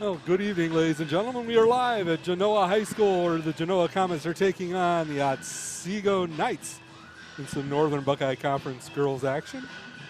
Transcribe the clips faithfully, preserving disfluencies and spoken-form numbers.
Well, good evening, ladies and gentlemen. We are live at Genoa High School, where the Genoa Comets are taking on the Otsego Knights in some Northern Buckeye Conference girls action.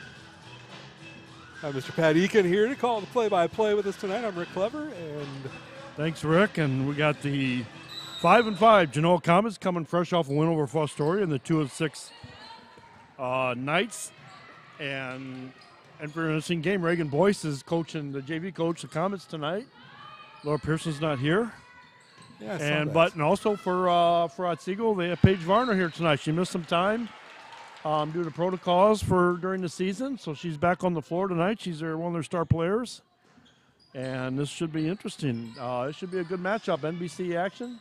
I'm Mister Pat Eakin here to call the play-by-play with us tonight. I'm Rick Clever, and thanks, Rick. And we got the five and five Genoa Comets coming fresh off a win over Fostoria, and the two and six uh, Knights. And and for an interesting game, Reagan Boyce is coaching the J V coach the Comets tonight. Laura Pearson's not here. Yeah, I saw and that. but and also for uh, for Otsego, they have Paige Varner here tonight. She missed some time um, due to protocols for during the season, so she's back on the floor tonight. She's their, one of their star players, and this should be interesting. Uh, it should be a good matchup. N B C action.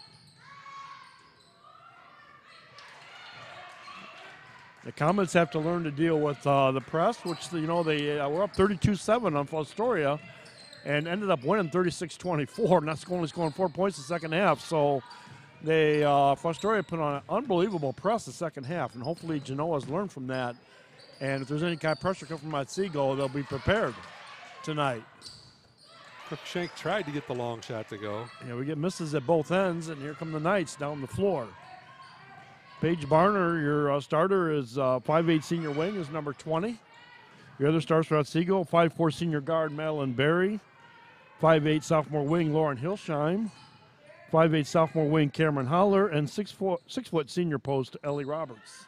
The Comets have to learn to deal with uh, the press, which you know they uh, were up thirty-two seven on Fostoria, and ended up winning thirty-six twenty-four, not only scoring four points the second half. So they uh, Fostoria put on an unbelievable press the second half, and hopefully Genoa's learned from that. And if there's any kind of pressure coming from Otsego, they'll be prepared tonight. Crookshank tried to get the long shot to go. Yeah, we get misses at both ends, and here come the Knights down the floor. Paige Barner, your uh, starter, is uh, five eight senior wing, is number twenty. Your other stars for Otsego, five four senior guard Madeline Berry, five eight sophomore wing Lauren Hilsheim, five eight sophomore wing Cameron Holler, and six foot six foot senior post Ellie Roberts.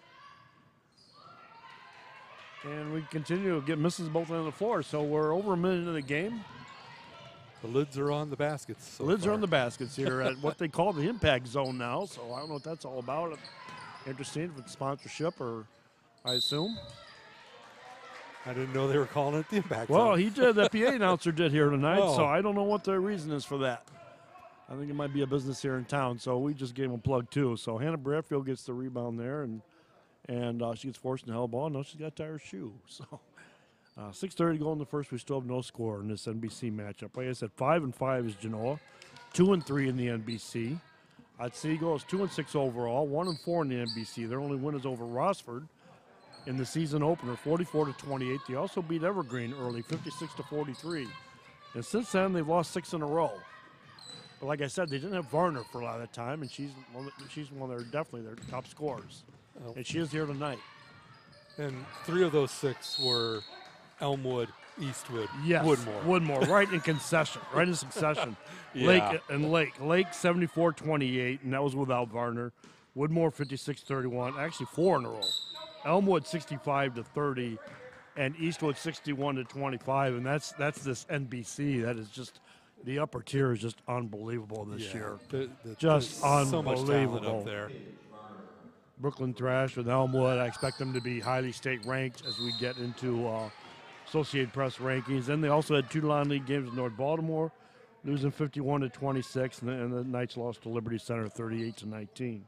And we continue to get misses both ends of the floor, so we're over a minute into the game. The lids are on the baskets. So the lids far. are on the baskets here at what they call the impact zone now, so I don't know what that's all about. Interesting if it's sponsorship or I assume. I didn't know they were calling it the impact Well, zone. he did. The P A announcer did here tonight, Oh. so I don't know what the reason is for that. I think it might be a business here in town, so we just gave him a plug too. So Hannah Bradfield gets the rebound there, and and uh, she gets forced in the hell ball. No, she's got to tie her shoe. So uh, six thirty to go in the first. We still have no score in this N B C matchup. Like I said, five and five is Genoa, two and three in the N B C. Otsego is two and six overall, one and four in the N B C. Their only win is over Rossford in the season opener, forty-four to twenty-eight. They also beat Evergreen early, fifty-six to forty-three. And since then, they've lost six in a row. But like I said, they didn't have Varner for a lot of the time, and she's one of, she's one of their definitely their top scorers. Oh. And she is here tonight. And three of those six were Elmwood, Eastwood, Yes, Woodmore. Woodmore, right in concession, right in succession. Yeah. Lake and Lake. Lake seventy-four twenty-eight, and that was without Varner. Woodmore fifty-six thirty-one, actually four in a row. Elmwood sixty-five to thirty, and Eastwood sixty-one to twenty-five, and that's that's this N B C. That is just the upper tier is just unbelievable this Yeah, year. the- the- Just there's so much talent unbelievable. up there. Brooklyn Thrash with Elmwood. I expect them to be highly state ranked as we get into uh, Associated Press rankings. Then they also had two non-league games with North Baltimore, losing fifty-one to twenty-six, and the, and the Knights lost to Liberty Center thirty-eight to nineteen.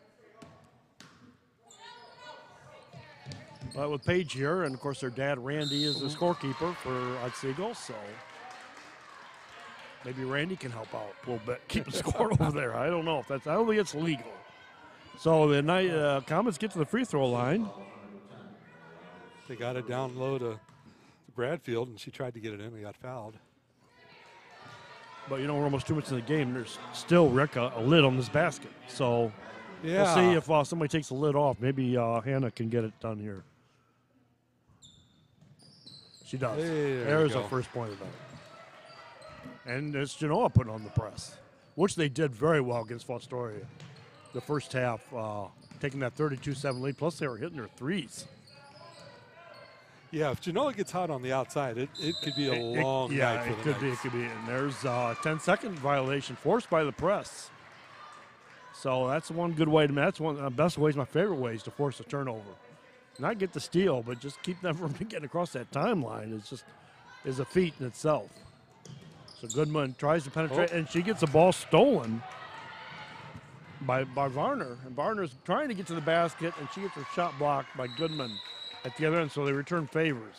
But with Paige here, and of course their dad Randy is the scorekeeper for Otsego, so maybe Randy can help out a little bit, keep the score over there. I don't know if that's. I don't think it's legal. So the night uh, Comets get to the free throw line. They got it down low to, to Bradfield, and she tried to get it in. They got fouled. But, you know, we're almost two minutes in the game. There's still, Rick, a, a lid on this basket. So Yeah. we'll see if uh, somebody takes the lid off. Maybe uh, Hannah can get it done here. She does. Hey, there There's you the go. first point of that. And it's Genoa putting on the press, which they did very well against Fostoria. The first half, uh, taking that thirty-two seven lead, plus they were hitting their threes. Yeah, if Genoa gets hot on the outside, it, it could be a It- it- long yeah, night for it the could be. It Knights. could be. And there's a ten-second violation forced by the press. So that's one good way to. That's one of the best ways. My favorite ways to force a turnover, not get the steal, but just keep them from getting across that timeline. It's just is a feat in itself. So Goodman tries to penetrate, Oh. and she gets the ball stolen by by Varner, and Varner's trying to get to the basket, and she gets her shot blocked by Goodman at the other end. So they return favors.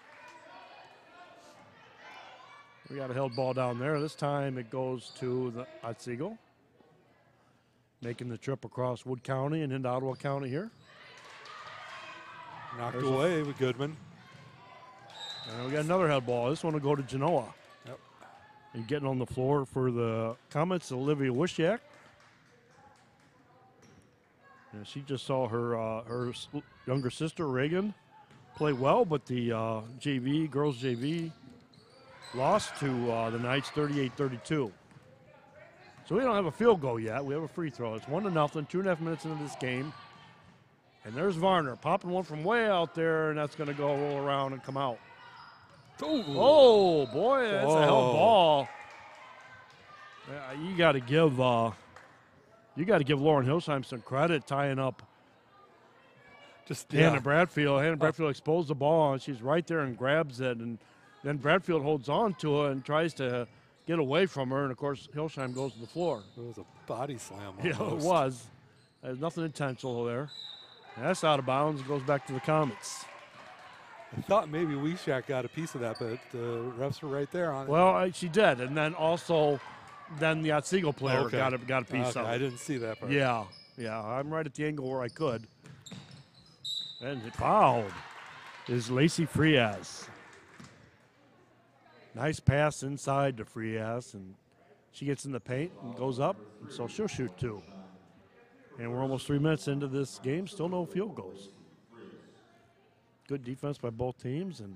We got a held ball down there. This time it goes to the Otsego, making the trip across Wood County and into Ottawa County here. Knocked There's a- away with Goodman. And we got another held ball. This one will go to Genoa. Yep. And getting on the floor for the Comets, Olivia Wishyak. And she just saw her uh, her s- younger sister, Reagan, play well, but the uh, J V, girls J V, lost to uh, the Knights thirty-eight thirty-two. So we don't have a field goal yet. We have a free throw. It's one to nothing, two and a half minutes into this game. And there's Varner popping one from way out there, and that's going to go roll around and come out. Oh, Oh, boy, that's a hell Oh. ball. Yeah, you got to give uh, you got to give Lauren Hillsheim some credit tying up just yeah. Hannah Bradfield. Hannah Bradfield exposed the ball, and she's right there and grabs it, and then Bradfield holds on to it and tries to get away from her, and of course Hillsheim goes to the floor. It was a body slam. Yeah, it almost. was. There's nothing intentional there. And that's out of bounds. It goes back to the Comets. I thought maybe Wishak got a piece of that, but the refs were right there on it. Well, I, she did, and then also, then the Otsego player Okay. got a got a piece Okay, of it. I didn't see that part. Yeah, yeah. I'm right at the angle where I could. And it fouled is Lacey Frias. Nice pass inside to Frias, and she gets in the paint and goes up, and so she'll shoot two. And we're almost three minutes into this game, still no field goals. Good defense by both teams, and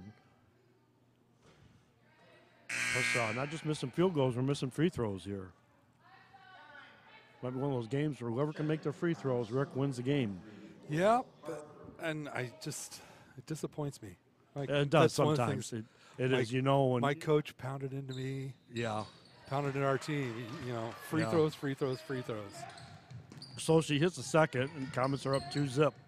plus, uh, not just missing field goals, we're missing free throws here. Might be one of those games where whoever can make their free throws, Rick wins the game. Yeah, but, and I just, it disappoints me. Like, It does that's one of the sometimes. things- It, it my- is, you know. When, My coach pounded into me, yeah. pounded in our team. You know, free Yeah. throws, free throws, free throws. So she hits the second, and Comets are up two zip.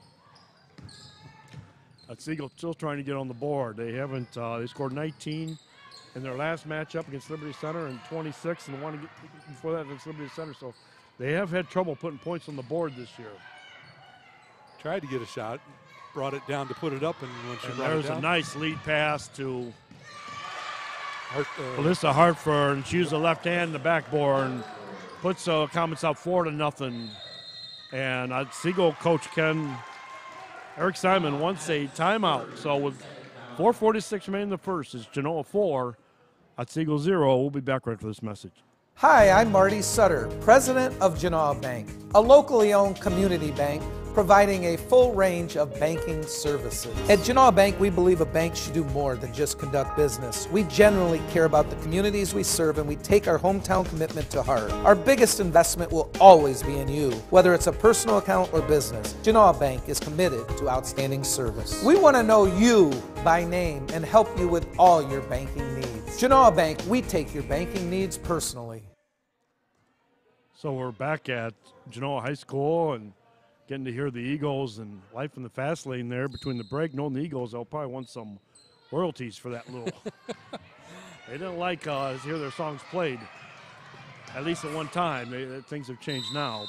Otsego still trying to get on the board. They haven't. Uh, they scored nineteen in their last matchup against Liberty Center, and twenty-six in the one ag- before that against Liberty Center. So they have had trouble putting points on the board this year. Tried to get a shot, brought it down to put it up, and when she And brought it there's down, a nice lead pass to Hart, uh, Alyssa Hartford, and she used the left hand in the backboard and puts uh, Comets up four to nothing. And Otsego coach Ken Eric Simon wants a timeout. So with four forty-six remaining in the first, it's Genoa four, Otsego zero. We'll be back right for this message. Hi, I'm Marty Sutter, president of Genoa Bank, a locally owned community bank providing a full range of banking services. At Genoa Bank, we believe a bank should do more than just conduct business. We genuinely care about the communities we serve, and we take our hometown commitment to heart. Our biggest investment will always be in you, whether it's a personal account or business. Genoa Bank is committed to outstanding service. We want to know you by name and help you with all your banking needs. Genoa Bank, we take your banking needs personally. So we're back at Genoa High School and getting to hear the Eagles and life in the fast lane there between the break. Knowing the Eagles, they'll probably want some royalties for that little. They didn't like uh, to hear their songs played, at least at one time. They, uh, things have changed now,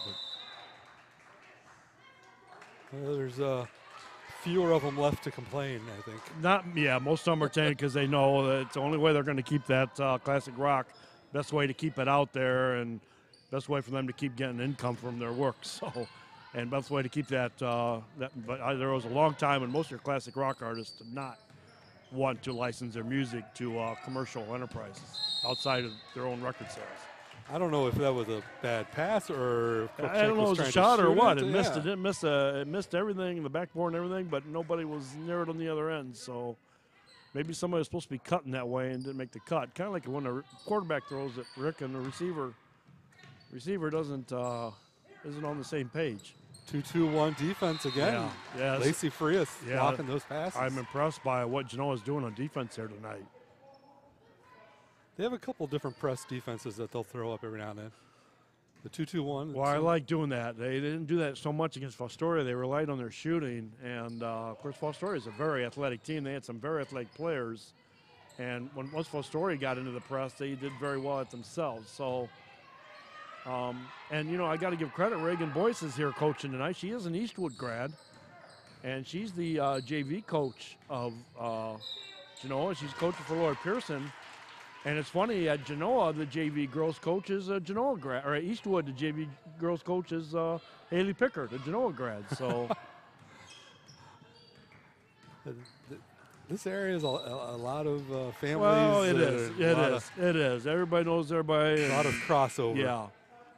but uh, there's uh, fewer of them left to complain, I think. not. Yeah, most of them are taking because they know that it's the only way they're going to keep that uh, classic rock. Best way to keep it out there, and best way for them to keep getting income from their work. So. And best way to keep that, uh, that but uh, there was a long time when most of your classic rock artists did not want to license their music to uh, commercial enterprises outside of their own record sales. I don't know if that was a bad pass or if Coach I don't Schenk know if it was a trying to shot or shoot what. It Yeah. missed. It didn't miss. A, it missed everything, the backboard and everything, but nobody was near it on the other end. So maybe somebody was supposed to be cutting that way and didn't make the cut. Kind of like when a quarterback throws it, Rick, and the receiver receiver doesn't uh, isn't on the same page. two two one defense again. Yeah, yes. Lacey Frias Yeah. blocking those passes. I'm impressed by what Genoa's doing on defense here tonight. They have a couple different press defenses that they'll throw up every now and then. The two two one. Well, I like doing that. They didn't do that so much against Fostoria. They relied on their shooting. And, uh, of course, Fostoria is a very athletic team. They had some very athletic players. And when once Fostoria got into the press, they did very well at themselves. So, um, and, you know, I got to give credit. Reagan Boyce is here coaching tonight. She is an Eastwood grad. And she's the uh, J V coach of uh, Genoa. She's coaching for Lloyd Pearson. And it's funny, at Genoa, the J V girls coach is a Genoa grad. Or at Eastwood, the J V girls coach is uh, Haley Pickard, a Genoa grad. So This area is a, a, a lot of uh, families. Well, it uh, is. a It lot is. Of, It is. Everybody knows everybody. a lot of crossover. Yeah.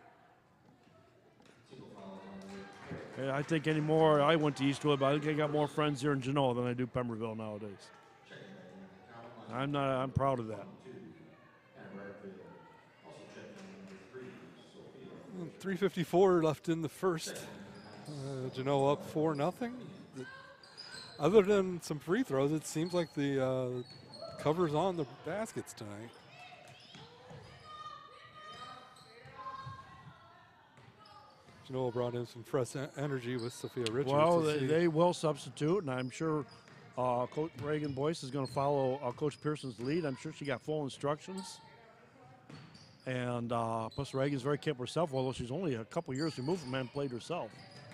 Yeah, I think anymore. I went to Eastwood, but I think I got more friends here in Genoa than I do Pemberville nowadays. I'm not. I'm proud of that. three fifty-four left in the first. Uh, Genoa up four nothing. Other than some free throws, it seems like the uh, cover's on the baskets tonight. Genoa brought in some fresh en- energy with Sophia Richards. Well, to they, see. they will substitute, and I'm sure uh, Coach Reagan Boyce is going to follow uh, Coach Pearson's lead. I'm sure she got full instructions. And uh, plus, Reagan's very capable herself, although she's only a couple years removed from having played herself.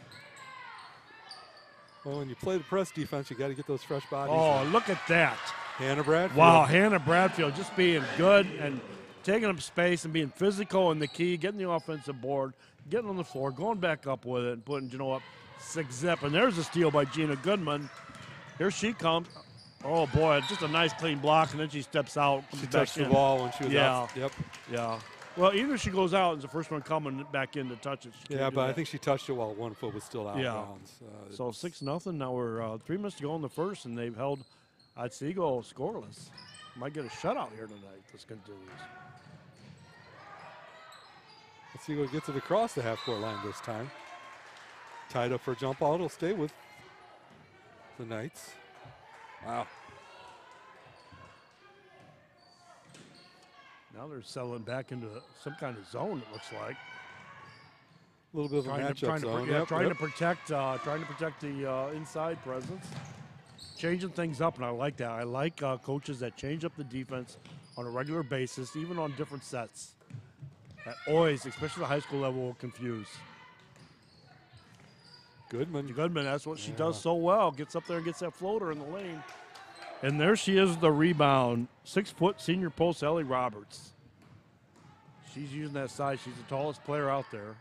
Well, when you play the press defense, you got to get those fresh bodies. Oh, look at that. Hannah Bradfield. Wow, Hannah Bradfield just being good and taking up space and being physical in the key, getting the offensive board, getting on the floor, going back up with it, and putting Genoa up six zip. And there's a steal by Gina Goodman. Here she comes. Oh, boy, just a nice clean block, and then she steps out. She back touched the in. ball when she was Yeah. out. Yep. Yeah. Well, either she goes out and it's the first one coming back in to touch it. She Yeah, can't do but I that. think she touched it while one foot was still out Yeah. of bounds. Uh, So six nothing. Now we're uh, three minutes to go in the first, and they've held Otsego scoreless. Might get a shutout here tonight. if This continues. Let's see what gets it across the half-court line this time. Tied up for a jump ball. It'll stay with the Knights. Wow. Now they're settling back into some kind of zone. It looks like A little bit of a trying, to, matchup trying, to, zone. yeah, Yep, trying yep. to protect, uh, trying to protect the uh, inside presence, changing things up, and I like that. I like uh, coaches that change up the defense on a regular basis, even on different sets. That always, especially the high school level, will confuse. Goodman. Goodman, that's what she Yeah. does so well. Gets up there and gets that floater in the lane. And there she is, the rebound. Six-foot senior post, Ellie Roberts. She's using that size. She's the tallest player out there.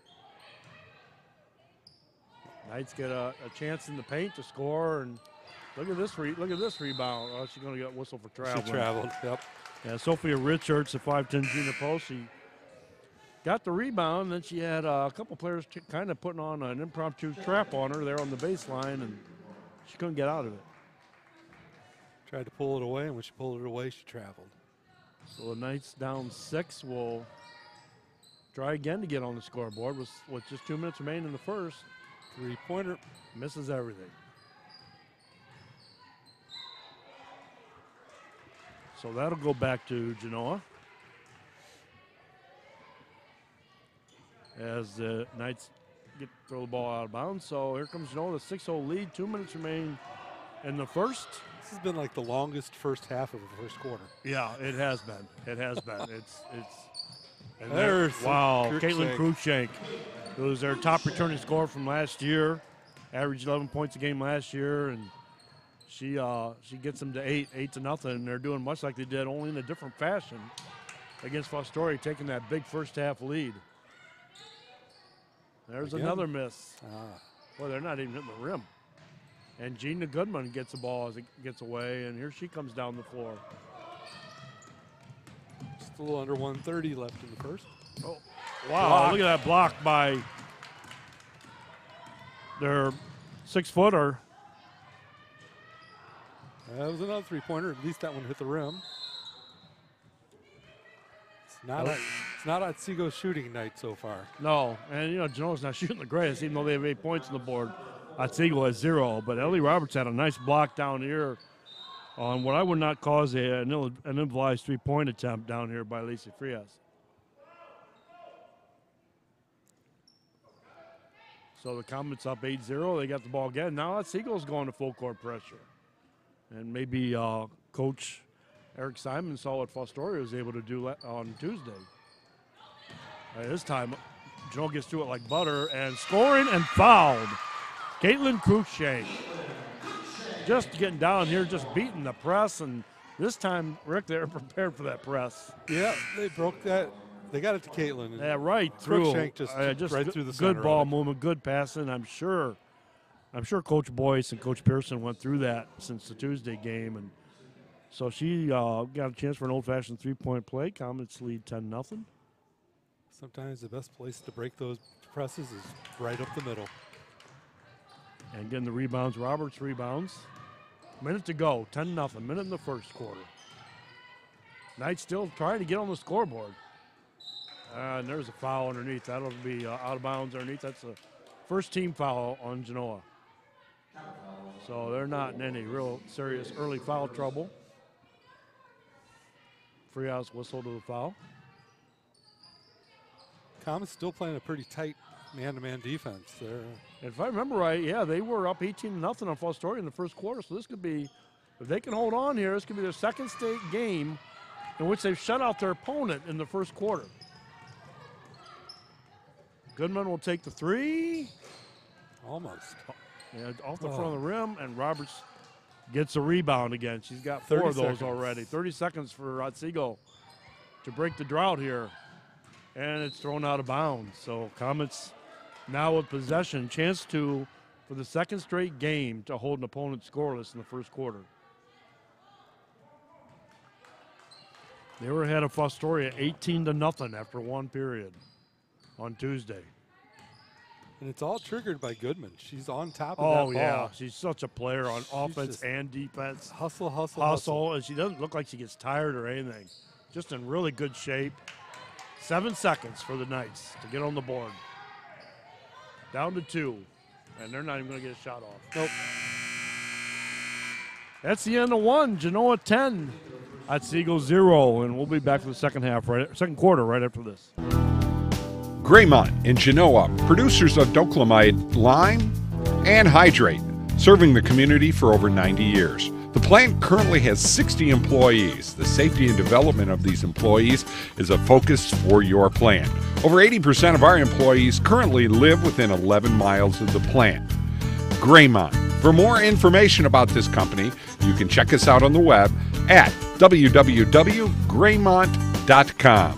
Knights get a, a chance in the paint to score, and look at this re- look at this rebound. Oh, she's going to get whistle for traveling. She traveled. Yep. Yeah, Sophia Richards, the five ten junior post, she got the rebound. Then she had uh, a couple players t- kind of putting on an impromptu trap on her there on the baseline, and she couldn't get out of it. Tried to pull it away, and when she pulled it away, she traveled. So the Knights down six will try again to get on the scoreboard with, with just two minutes remaining in the first. Three-pointer. Misses everything. So that'll go back to Genoa. As the Knights get throw the ball out of bounds. So here comes Genoa, the six oh lead. Two minutes remain in the first. This has been like the longest first half of the first quarter. Yeah, it has been. It has been. It's it's. And There's there- wow, some Caitlin Cruikshank. Cruikshank, who was their top returning scorer from last year, averaged eleven points a game last year, and she uh, she gets them to eight, eight to nothing. And they're doing much like they did, only in a different fashion against Fostoria, taking that big first half lead. There's Again? another miss. Ah. Well, they're not even hitting the rim. And Gina Goodman gets the ball as it gets away, and here she comes down the floor. Just a little under one thirty left in the first. Oh, wow, Block. look at that block by their six-footer. That was another three-pointer. At least that one hit the rim. It's not, a, it's not Otsego shooting night so far. No, and, you know, Genoa's not shooting the greatest, even though they have eight points on the board. Otsego has zero, but Ellie Roberts had a nice block down here on what I would not call as a, an, ill, an improvised three-point attempt down here by Lacey Frias. So the Comets up eight zero. They got the ball again. Now Otsego's going to full court pressure. And maybe uh, Coach Eric Simon saw what Fostoria was able to do le- on Tuesday. Uh, this time, Joe gets to it like butter and scoring and fouled. Caitlin Cruikshank just getting down here, just beating the press. And this time, Rick, they're prepared for that press. Yeah, they broke that. They got it to Caitlin. Yeah, right through. Cruikshank just, Uh, just right good, through the good center. ball of it. movement, good passing. I'm sure I'm sure Coach Boyce and Coach Pearson went through that since the Tuesday game, and so she uh, got a chance for an old-fashioned three-point play. Comets lead ten nothing. Sometimes the best place to break those presses is right up the middle. And getting the rebounds, Roberts rebounds. Minute to go, ten nothing, minute in the first quarter. Knight still trying to get on the scoreboard. Uh, and there's a foul underneath. That'll be uh, out of bounds underneath. That's a first team foul on Genoa. So they're not in any real serious early foul trouble. Freehouse whistle to the foul. Comets still playing a pretty tight man-to-man defense there. If I remember right, yeah, they were up eighteen nothing on Fostoria in the first quarter. So this could be, if they can hold on here, this could be their second state game in which they've shut out their opponent in the first quarter. Goodman will take the three. Almost. Yeah, off the Oh. front of the rim, and Roberts gets a rebound again. She's got four of those seconds. already. thirty seconds for Otsego to break the drought here. And it's thrown out of bounds. So Comets now with possession, chance to, for the second straight game, to hold an opponent scoreless in the first quarter. They were ahead of Fostoria eighteen to nothing after one period on Tuesday. And it's all triggered by Goodman. She's on top of Oh, that yeah. ball. She's such a player on She's offense just and defense. Hustle, hustle, Hustle, hustle. and she doesn't look like she gets tired or anything. Just in really good shape. Seven seconds for the Knights to get on the board. Down to two, and they're not even going to get a shot off. Nope. That's the end of one. Genoa ten, Otsego zero, and we'll be back for the second half, right, second quarter, right after this. Graymont in Genoa, producers of Doclamide Lime and Hydrate, serving the community for over ninety years. The plant currently has sixty employees. The safety and development of these employees is a focus for your plant. Over eighty percent of our employees currently live within eleven miles of the plant. Graymont. For more information about this company, you can check us out on the web at w w w dot graymont dot com.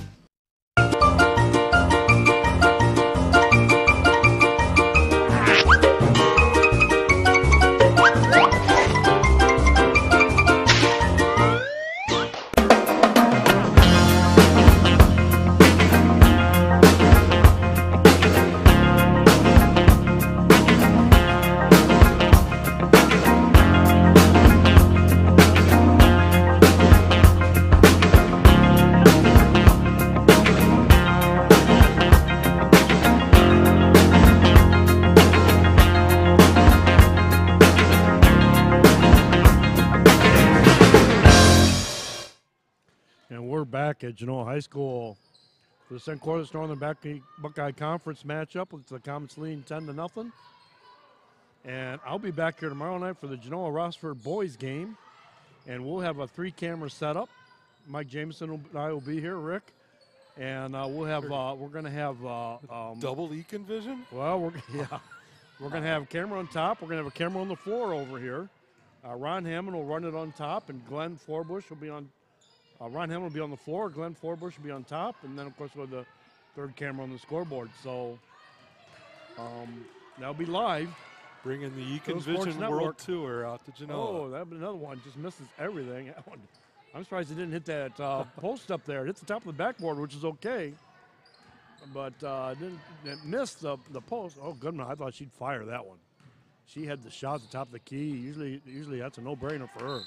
Back at Genoa High School for the second quarter of this Northern Buckeye, Buckeye Conference matchup with the Comets leading ten to nothing. And I'll be back here tomorrow night for the Genoa Rossford boys game, and we'll have a three-camera setup. Mike Jameson and I will be here, Rick, and uh, we'll have uh, we're going to have uh, um, double Econ vision. Well, we're yeah, we're going to have a camera on top. We're going to have a camera on the floor over here. Uh, Ron Hammond will run it on top, and Glenn Forbush will be on. Uh, Ron Hammond will be on the floor, Glenn Forbush will be on top, and then, of course, we'll have the third camera on the scoreboard. So um, that'll be live. Bringing the Econ Sports Vision Network. World Tour out to Genoa. Oh, that'll be another one. Just misses everything. That one, I'm surprised it didn't hit that uh, post up there. It hit the top of the backboard, which is okay. But uh, it didn't, it missed the, the post. Oh, Goodman, I thought she'd fire that one. She had the shot at the top of the key. Usually, usually that's a no-brainer for her.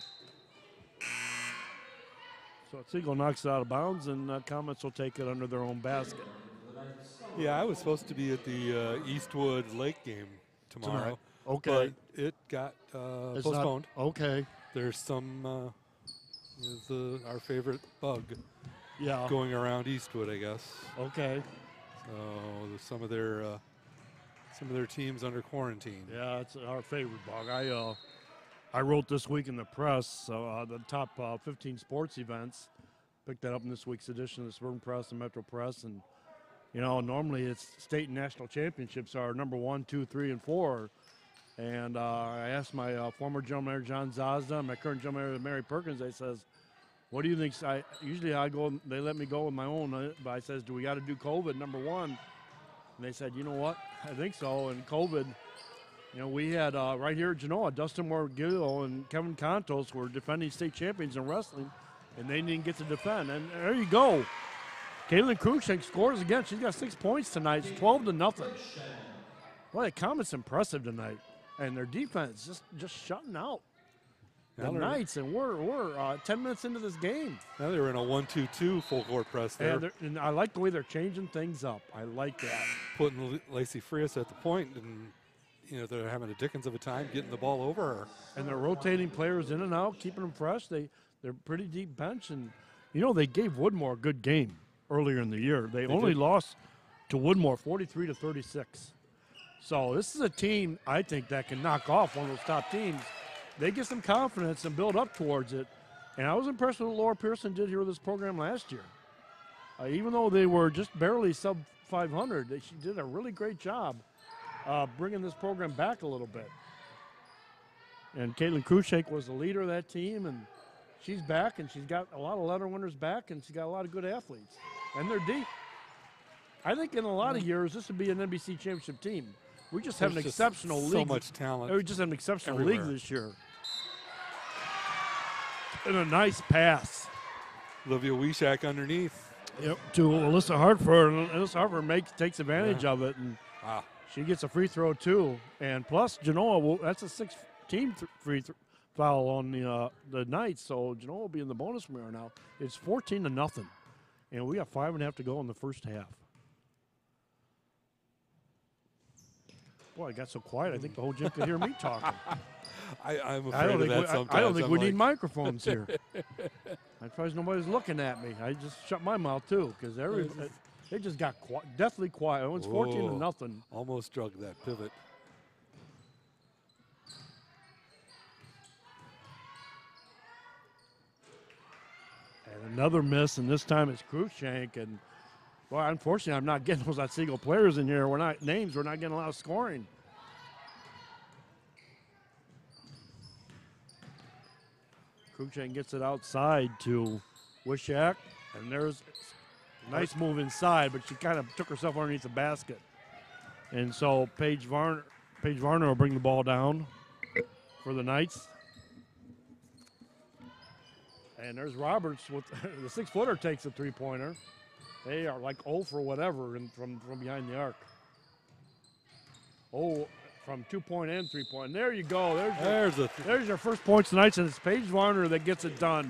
So Otsego knocks it out of bounds, and uh, Comets will take it under their own basket. Yeah, I was supposed to be at the uh, Eastwood Lake game tomorrow. Tonight. Okay. But it got uh, It's not- postponed. okay. There's some, uh, is the, our favorite bug Yeah. going around Eastwood, I guess. Okay. So there's some of their uh, some of their teams under quarantine. Yeah, it's our favorite bug. I uh, I wrote this week in the press uh, the top uh, fifteen sports events. Picked that up in this week's edition of the Suburban Press and Metro Press, and you know normally it's state and national championships are number one, two, three, and four. And uh, I asked my uh, former general manager John Zazda, and my current general manager Mary Perkins. I says, "What do you think?" I usually I go. They let me go with my own, uh, but I says, "Do we got to do COVID number one?" And they said, "You know what? I think so." And COVID You know, we had uh, right here at Genoa, Dustin Morgillo and Kevin Contos were defending state champions in wrestling, and they didn't get to defend. And there you go. Caitlin Cruikshank scores again. She's got six points tonight. It's twelve to nothing. Boy, the Comet's impressive tonight, and their defense just just shutting out the Now they're- Knights. And we're we're uh, ten minutes into this game. Now they were in a one two two full court press there, And, they're- and I like the way they're changing things up. I like that. putting L- Lacey Frias at the point, and you know they're having a dickens of a time getting the ball over her. And they're rotating players in and out, keeping them fresh. They they're pretty deep bench, and you know they gave Woodmore a good game earlier in the year. They, They only did. lost to Woodmore forty-three to thirty-six. So this is a team I think that can knock off one of those top teams. They get some confidence and build up towards it. And I was impressed with what Laura Pearson did here with this program last year. Uh, even though they were just barely sub five hundred, they- she did a really great job uh, bringing this program back a little bit. And Caitlin Cruikshank was the leader of that team, and she's back, and she's got a lot of letter winners back, and she's got a lot of good athletes. And they're deep. I think in a lot of years, this would be an N B C championship team. We just have an There's just exceptional so league. much talent. We just have an exceptional everywhere. league this year. And a nice pass. Olivia Wishak underneath. Yep, to Alyssa Hartford. And Alyssa Hartford makes takes advantage of it, and Wow. she gets a free throw too. And plus, Genoa, will, that's a six-team th- free th- foul on the uh, the Knights, so Genoa will be in the bonus from here now. It's fourteen to nothing, and we got five and a half to go in the first half. Boy, I got so quiet. I think the whole gym could hear me talking. I, I'm afraid I don't of think that we, I, sometimes. I don't think I'm we like, need microphones here. I'm surprised nobody's looking at me. I just shut my mouth too, because every they just got qui- deathly quiet. Oh, it's fourteen to Whoa. nothing. Almost drug that pivot. And another miss, and this time it's Cruikshank. And boy, unfortunately, I'm not getting those Otsego players in here. We're not names. We're not getting a lot of scoring. Cruikshank gets it outside to Wishak, and there's a nice move inside, but she kind of took herself underneath the basket. And so Paige Varner, Paige Varner will bring the ball down for the Knights. And there's Roberts with the six-footer takes a three-pointer. They are like oh for whatever in, from, from behind the arc. Oh, from two-point and three-point. And there you go. There's your, There's a. there's your first points tonight, and it's Paige Varner that gets it done.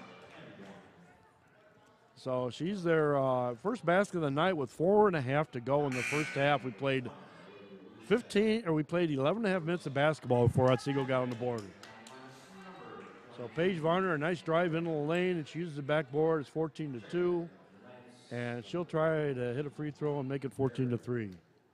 So she's their uh, first basket of the night with four and a half to go in the first half. We played fifteen, or we played eleven and a half minutes of basketball before Otsego got on the board. So Paige Varner, a nice drive into the lane, and she uses the backboard. It's fourteen to two, and she'll try to hit a free throw and make it fourteen to three.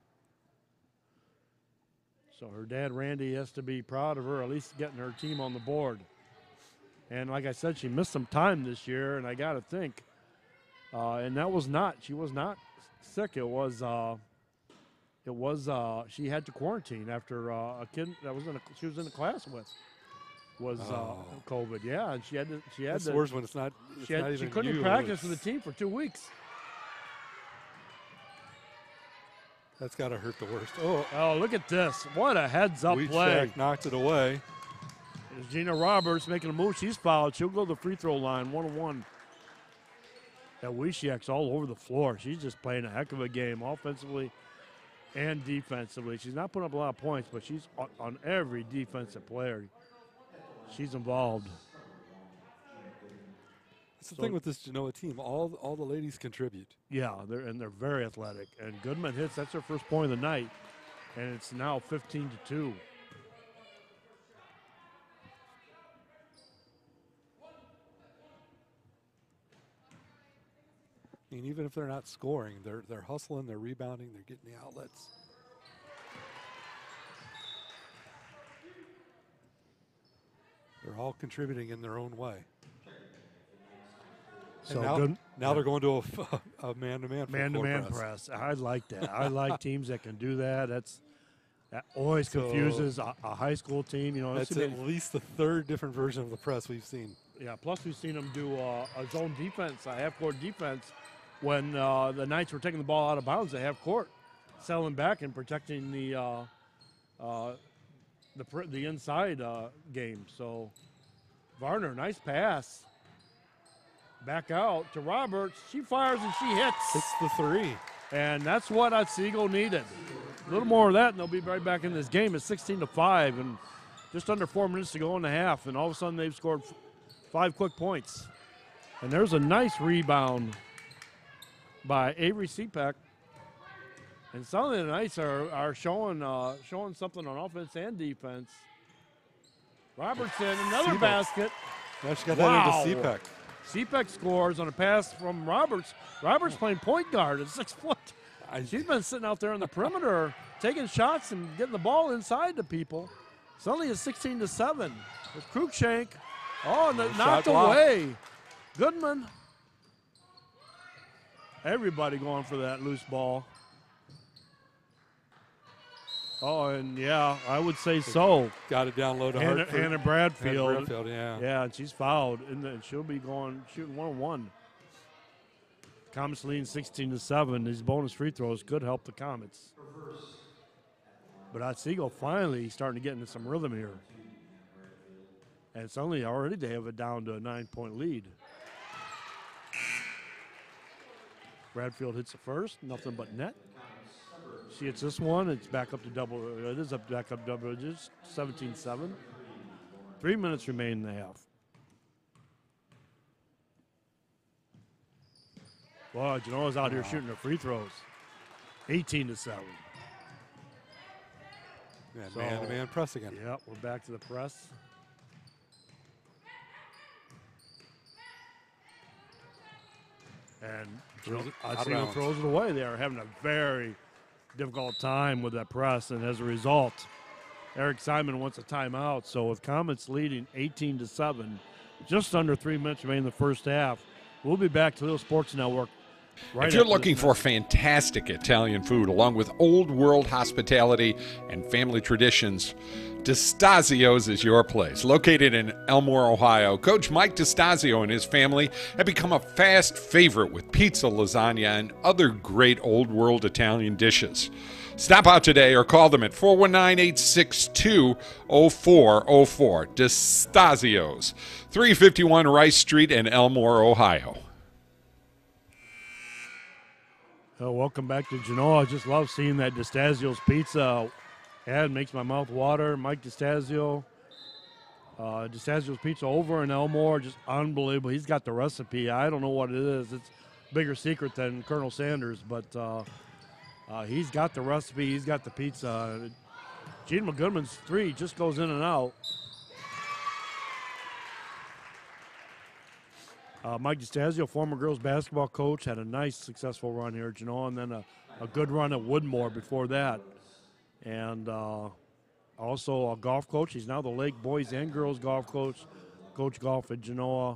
So her dad, Randy, has to be proud of her, at least getting her team on the board. And like I said, she missed some time this year, and I got to think, uh, and that was not, she was not sick. It was, uh, it was, uh, she had to quarantine after uh, a kid that was in a, she was in a class with was uh, Oh. COVID. Yeah, and she had to, she had That's to, worse when it's not. It's she, had, not she even couldn't you, practice with it's- the team for two weeks. That's got to hurt the worst. Oh, Oh, look at this. What a heads-up play. Wheatshack knocked it away. There's Gina Roberts making a move. She's fouled. She'll go to the free throw line, one on one. That Wishak's all over the floor. She's just playing a heck of a game, offensively and defensively. She's not putting up a lot of points, but she's on, on every defensive player. She's involved. That's the So- thing with this Genoa team. All all the ladies contribute. Yeah, they're and they're very athletic. And Goodman hits. That's her first point of the night, and it's now fifteen to two. I mean, even if they're not scoring, they're they're hustling, they're rebounding, they're getting the outlets. They're all contributing in their own way. So and now, good- now they're going to a, f- a man-to-man full Man-to-man court press. I like that. I like teams that can do that. That's that always So- confuses a, a high school team. You know, this That's would at be- least the third different version of the press we've seen. yeah. Plus, we've seen them do uh, a zone defense, a half-court defense, when uh, the Knights were taking the ball out of bounds at half court, selling back and protecting the uh, uh, the pr- the inside uh, game. So Varner, nice pass. Back out to Roberts. She fires and she hits. It's the three. And that's what Otsego needed. A little more of that, and they'll be right back in this game. It's sixteen to five, and just under four minutes to go in the half, and all of a sudden they've scored f- five quick points. And there's a nice rebound by Avery Seepeck. And some of the Knights are, are showing uh, showing something on offense and defense. Robertson, another Seepeck. basket. Now she got Wow. that into CPAC. Seepeck scores on a pass from Roberts. Roberts playing point guard at six foot. I, She's been sitting out there on the perimeter, taking shots and getting the ball inside to people. Suddenly it's sixteen to seven. With Cruikshank. Oh, and it knocked shot blocked. away. Goodman. Everybody going for that loose ball. Oh, and yeah, I would say so. got it down low to Hannah, Hartford. Hannah Bradfield. Hannah Bradfield, yeah. Yeah, and she's fouled, and then she'll be going shooting one on one. Comets leading sixteen to seven. These bonus free throws could help the Comets. But Otsego finally starting to get into some rhythm here. And it's only already they have it down to a nine-point lead. Bradfield hits the first, nothing but net. She hits this one, it's back up to double. It is up back up double digits, seventeen seven. Three minutes remain in the half. Well, Genoa's out here shooting her free throws. eighteen to seven. Yeah, So- man-to-man press again. Yep, we're back to the press. And Throws it out of Otsego bounds. throws it away. They are having a very difficult time with that press, and as a result, Eric Simon wants a timeout. So with Comets leading eighteen to seven, just under three minutes remaining in the first half, we'll be back to Little Sports Network. Right If you're after this looking for message. fantastic Italian food along with old world hospitality and family traditions, DeStasio's is your place. Located in Elmore, Ohio, Coach Mike DeStasio and his family have become a fast favorite with pizza, lasagna, and other great old world Italian dishes. Stop out today or call them at four one nine, eight six two, zero four zero four. DeStasio's, three fifty-one Rice Street in Elmore, Ohio. Oh, welcome back to Genoa. I just love seeing that DeStasio's pizza. Yeah, it makes my mouth water. Mike DeStasio. Uh, DeStasio's pizza over in Elmore, just unbelievable. He's got the recipe. I don't know what it is. It's a bigger secret than Colonel Sanders, but uh, uh, he's got the recipe. He's got the pizza. Gene McGoodman's three just goes in and out. Uh, Mike DeStasio, former girls basketball coach, had a nice, successful run here at Genoa, and then a, a good run at Woodmore before that. And uh, also a golf coach. He's now the Lake boys and girls golf coach, coach golf at Genoa.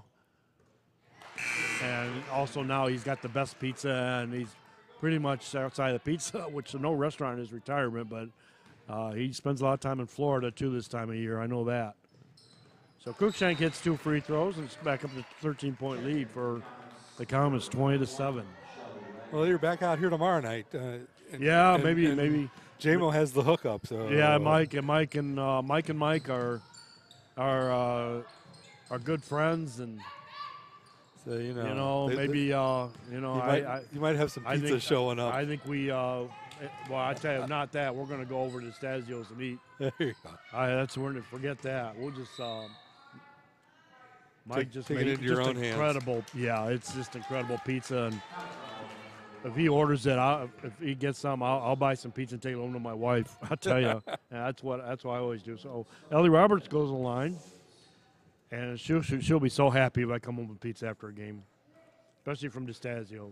And also now he's got the best pizza, and he's pretty much outside of the pizza, which is no restaurant in his retirement, but uh, he spends a lot of time in Florida, too, this time of year. I know that. So Cruikshank hits two free throws, and it's back up to thirteen-point lead for the Comets, twenty to seven. Well, you're back out here tomorrow night. Uh, and, Yeah, and- maybe, and maybe. J-Mo has the hookup. So Yeah, Mike and Mike and uh, Mike and Mike are are uh, are good friends, and So you know, you know they- maybe uh, you know you, I, might, I you might have some I pizza think showing up. I think we uh, eh, well I tell you not that we're gonna go over to Stasio's and eat. there you go. I, that's we're gonna forget that. We'll just. Um, Mike Take- just take it made into your just own hands. incredible. Yeah, it's just incredible pizza, and if he orders it, I'll, if he gets some, I'll, I'll buy some pizza and take it home to my wife. I'll tell you, that's what that's what I always do. So Ellie Roberts goes on the line, and she'll she'll she'll be so happy if I come home with pizza after a game, especially from DeStasio's.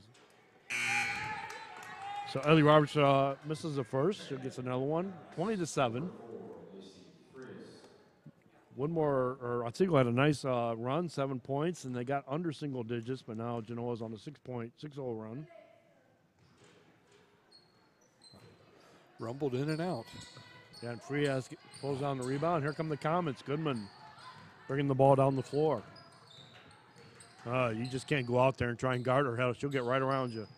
So Ellie Roberts uh, misses the first. She gets another one, twenty to seven. Woodmore or Otsego had a nice uh, run, seven points, and they got under single digits, but now Genoa's on a six-point, six oh run. Rumbled in and out. Yeah, and Frias get- pulls down the rebound. Here come the Comets. Goodman bringing the ball down the floor. Uh, you just can't go out there and try and guard her. Hell, she'll get right around you.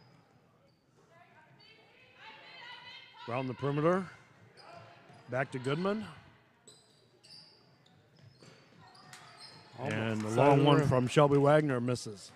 Around the perimeter. Back to Goodman. And the Side long of the one rim. from Shelby Wagner misses.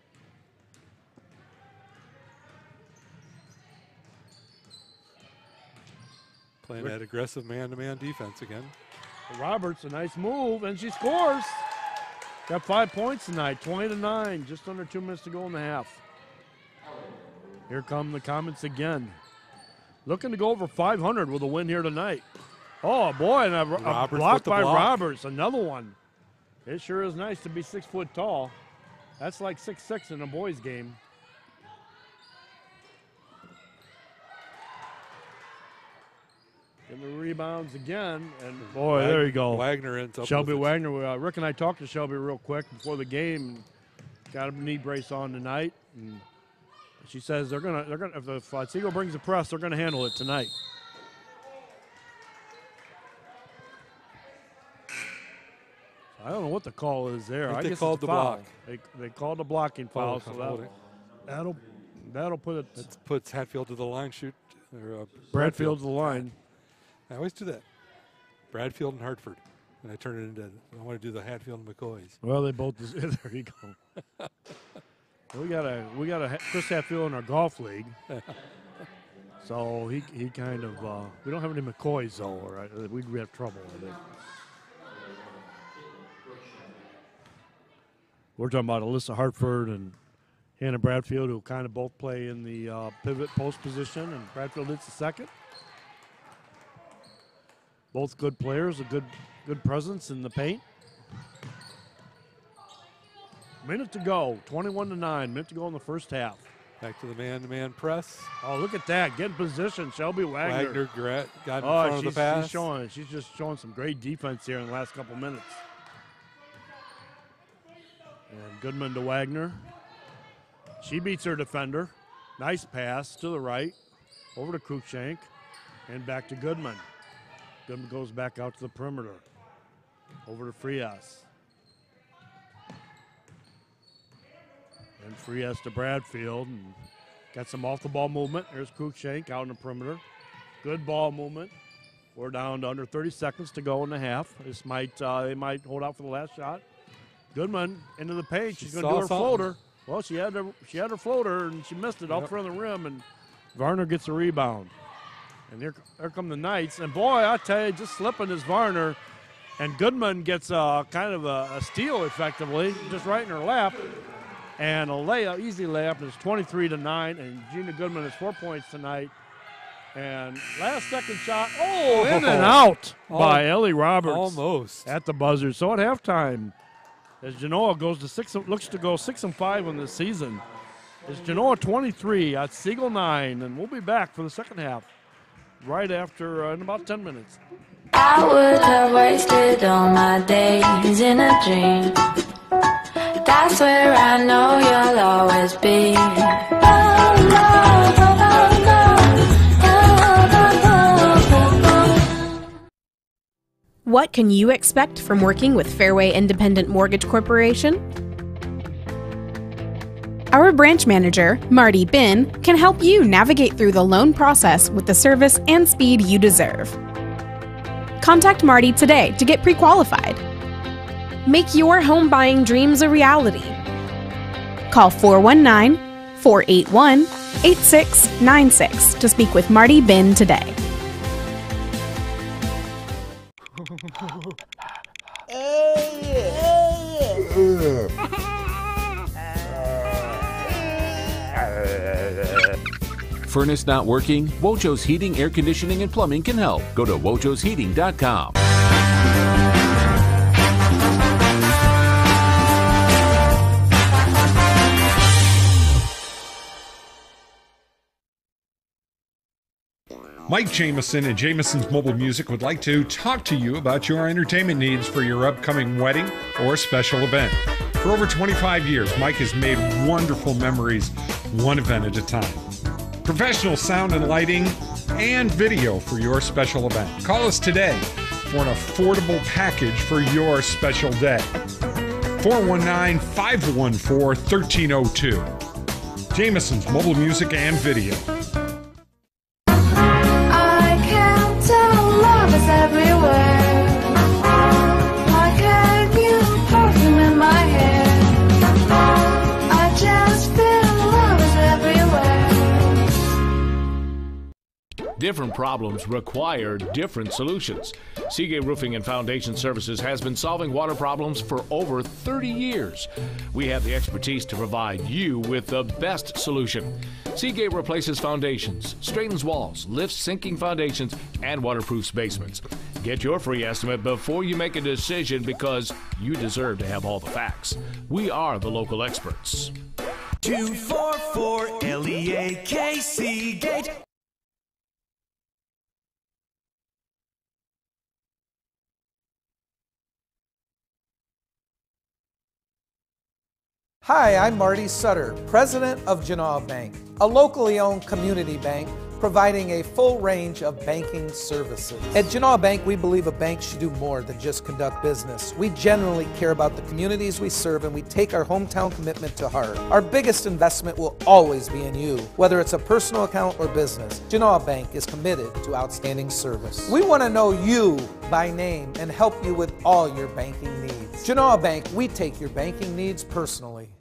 Playing that aggressive man-to-man defense again. Roberts, a nice move, and she scores. Got five points tonight, twenty to nine, just under two minutes to go in the half. Here come the Comets again. Looking to go over five hundred with a win here tonight. Oh, boy, and a, a Roberts block with the by block. Roberts, another one. It sure is nice to be six foot tall. That's like six six in a boys' game. Getting the rebounds again, and boy, Wag- there you go. Wagner ends up Shelby with it. Wagner. Uh, Rick and I talked to Shelby real quick before the game. Got a knee brace on tonight, and she says they're gonna, they're gonna. If the if Otsego brings the press, they're gonna handle it tonight. I don't know what the call is there. I think I they guess called it's a the foul. block. They they called a blocking foul, Foul, so that'll, holding. that'll that'll put it. That puts Hatfield to the line shoot. Or, uh, Bradfield to the line. I always do that. Bradfield and Hartford. And I turn it into, I want to do the Hatfield and McCoys. Well, they both. There you go. we got a we got a Chris Hatfield in our golf league. So he he kind of uh, we don't have any McCoys though, right? We'd have trouble with it. We're talking about Alyssa Hartford and Hannah Bradfield, who kind of both play in the uh, pivot post position, and Bradfield hits the second. Both good players, a good good presence in the paint. Minute to go, twenty-one to nine. Minute to go in the first half. Back to the man-to-man press. Oh, look at that! Get in position, Shelby Wagner. Wagner gra- got in oh, front of she's, the pass. she's showing. She's just showing some great defense here in the last couple minutes. And Goodman to Wagner. She beats her defender. Nice pass to the right, over to Cruikshank, and back to Goodman. Goodman goes back out to the perimeter. Over to Frias. And Frias to Bradfield. And got some off-the-ball movement. There's Cruikshank out in the perimeter. Good ball movement. We're down to under thirty seconds to go in the half. This might uh, they might hold out for the last shot. Goodman into the paint. She She's going to do saw her something. floater. Well, she had her she had her floater and she missed it out Yep. front of the rim, and Varner gets a rebound. And there, there come the Knights. And boy, I tell you, just slipping is Varner. And Goodman gets a kind of a, a steal effectively, just right in her lap. And a layup, easy layup, and it's twenty-three to nine. And Gina Goodman has four points tonight. And last second shot, oh, in and out by Ellie Roberts Almost. at the buzzer. So at halftime, as Genoa goes to six, looks to go six and five in this season. It's Genoa twenty-three at Siegel nine, and we'll be back for the second half right after uh, in about ten minutes. I would have wasted all my days in a dream. That's where I know you'll always be. Oh, no, oh, no, oh, oh, oh, oh. What can you expect from working with Fairway Independent Mortgage Corporation? Our branch manager, Marty Bin, can help you navigate through the loan process with the service and speed you deserve. Contact Marty today to get pre-qualified. Make your home buying dreams a reality. Call four one nine, four eight one, eight six nine six to speak with Marty Bin today. Furnace not working? Wojo's Heating, Air Conditioning, and Plumbing can help. Go to wojos heating dot com. Mike Jameson and Jameson's Mobile Music would like to talk to you about your entertainment needs for your upcoming wedding or special event. For over twenty-five years, Mike has made wonderful memories, one event at a time. Professional sound and lighting and video for your special event. Call us today for an affordable package for your special day. four one nine, five one four, one three zero two. Jameson's Mobile Music and Video. I can't tell love is everywhere. Why can't you perfume Different problems require different solutions. Seagate Roofing and Foundation Services has been solving water problems for over thirty years. We have the expertise to provide you with the best solution. Seagate replaces foundations, straightens walls, lifts sinking foundations, and waterproofs basements. Get your free estimate before you make a decision because you deserve to have all the facts. We are the local experts. two four four L E A K Seagate. Hi, I'm Marty Sutter, President of Genoa Bank, a locally owned community bank providing a full range of banking services. At Genoa Bank, we believe a bank should do more than just conduct business. We genuinely care about the communities we serve, and we take our hometown commitment to heart. Our biggest investment will always be in you, whether it's a personal account or business. Genoa Bank is committed to outstanding service. We want to know you by name and help you with all your banking needs. Genoa Bank, we take your banking needs personally.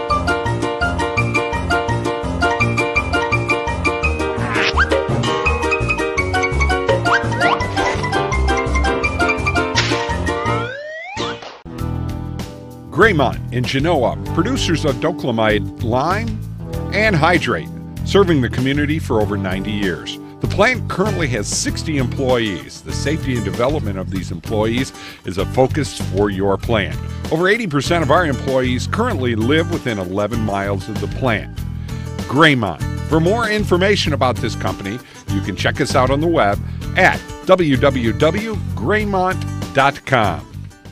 Graymont in Genoa, producers of Doclamide lime and hydrate, serving the community for over ninety years. The plant currently has sixty employees. The safety and development of these employees is a focus for your plant. Over eighty percent of our employees currently live within eleven miles of the plant. Graymont. For more information about this company, you can check us out on the web at w w w dot graymont dot com.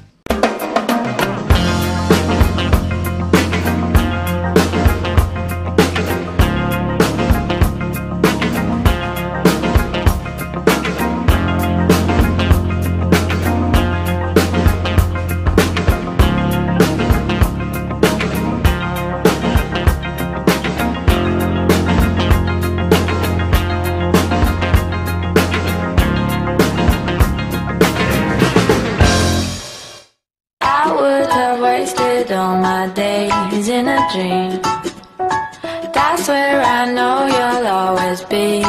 All my days in a dream. That's where I know you'll always be.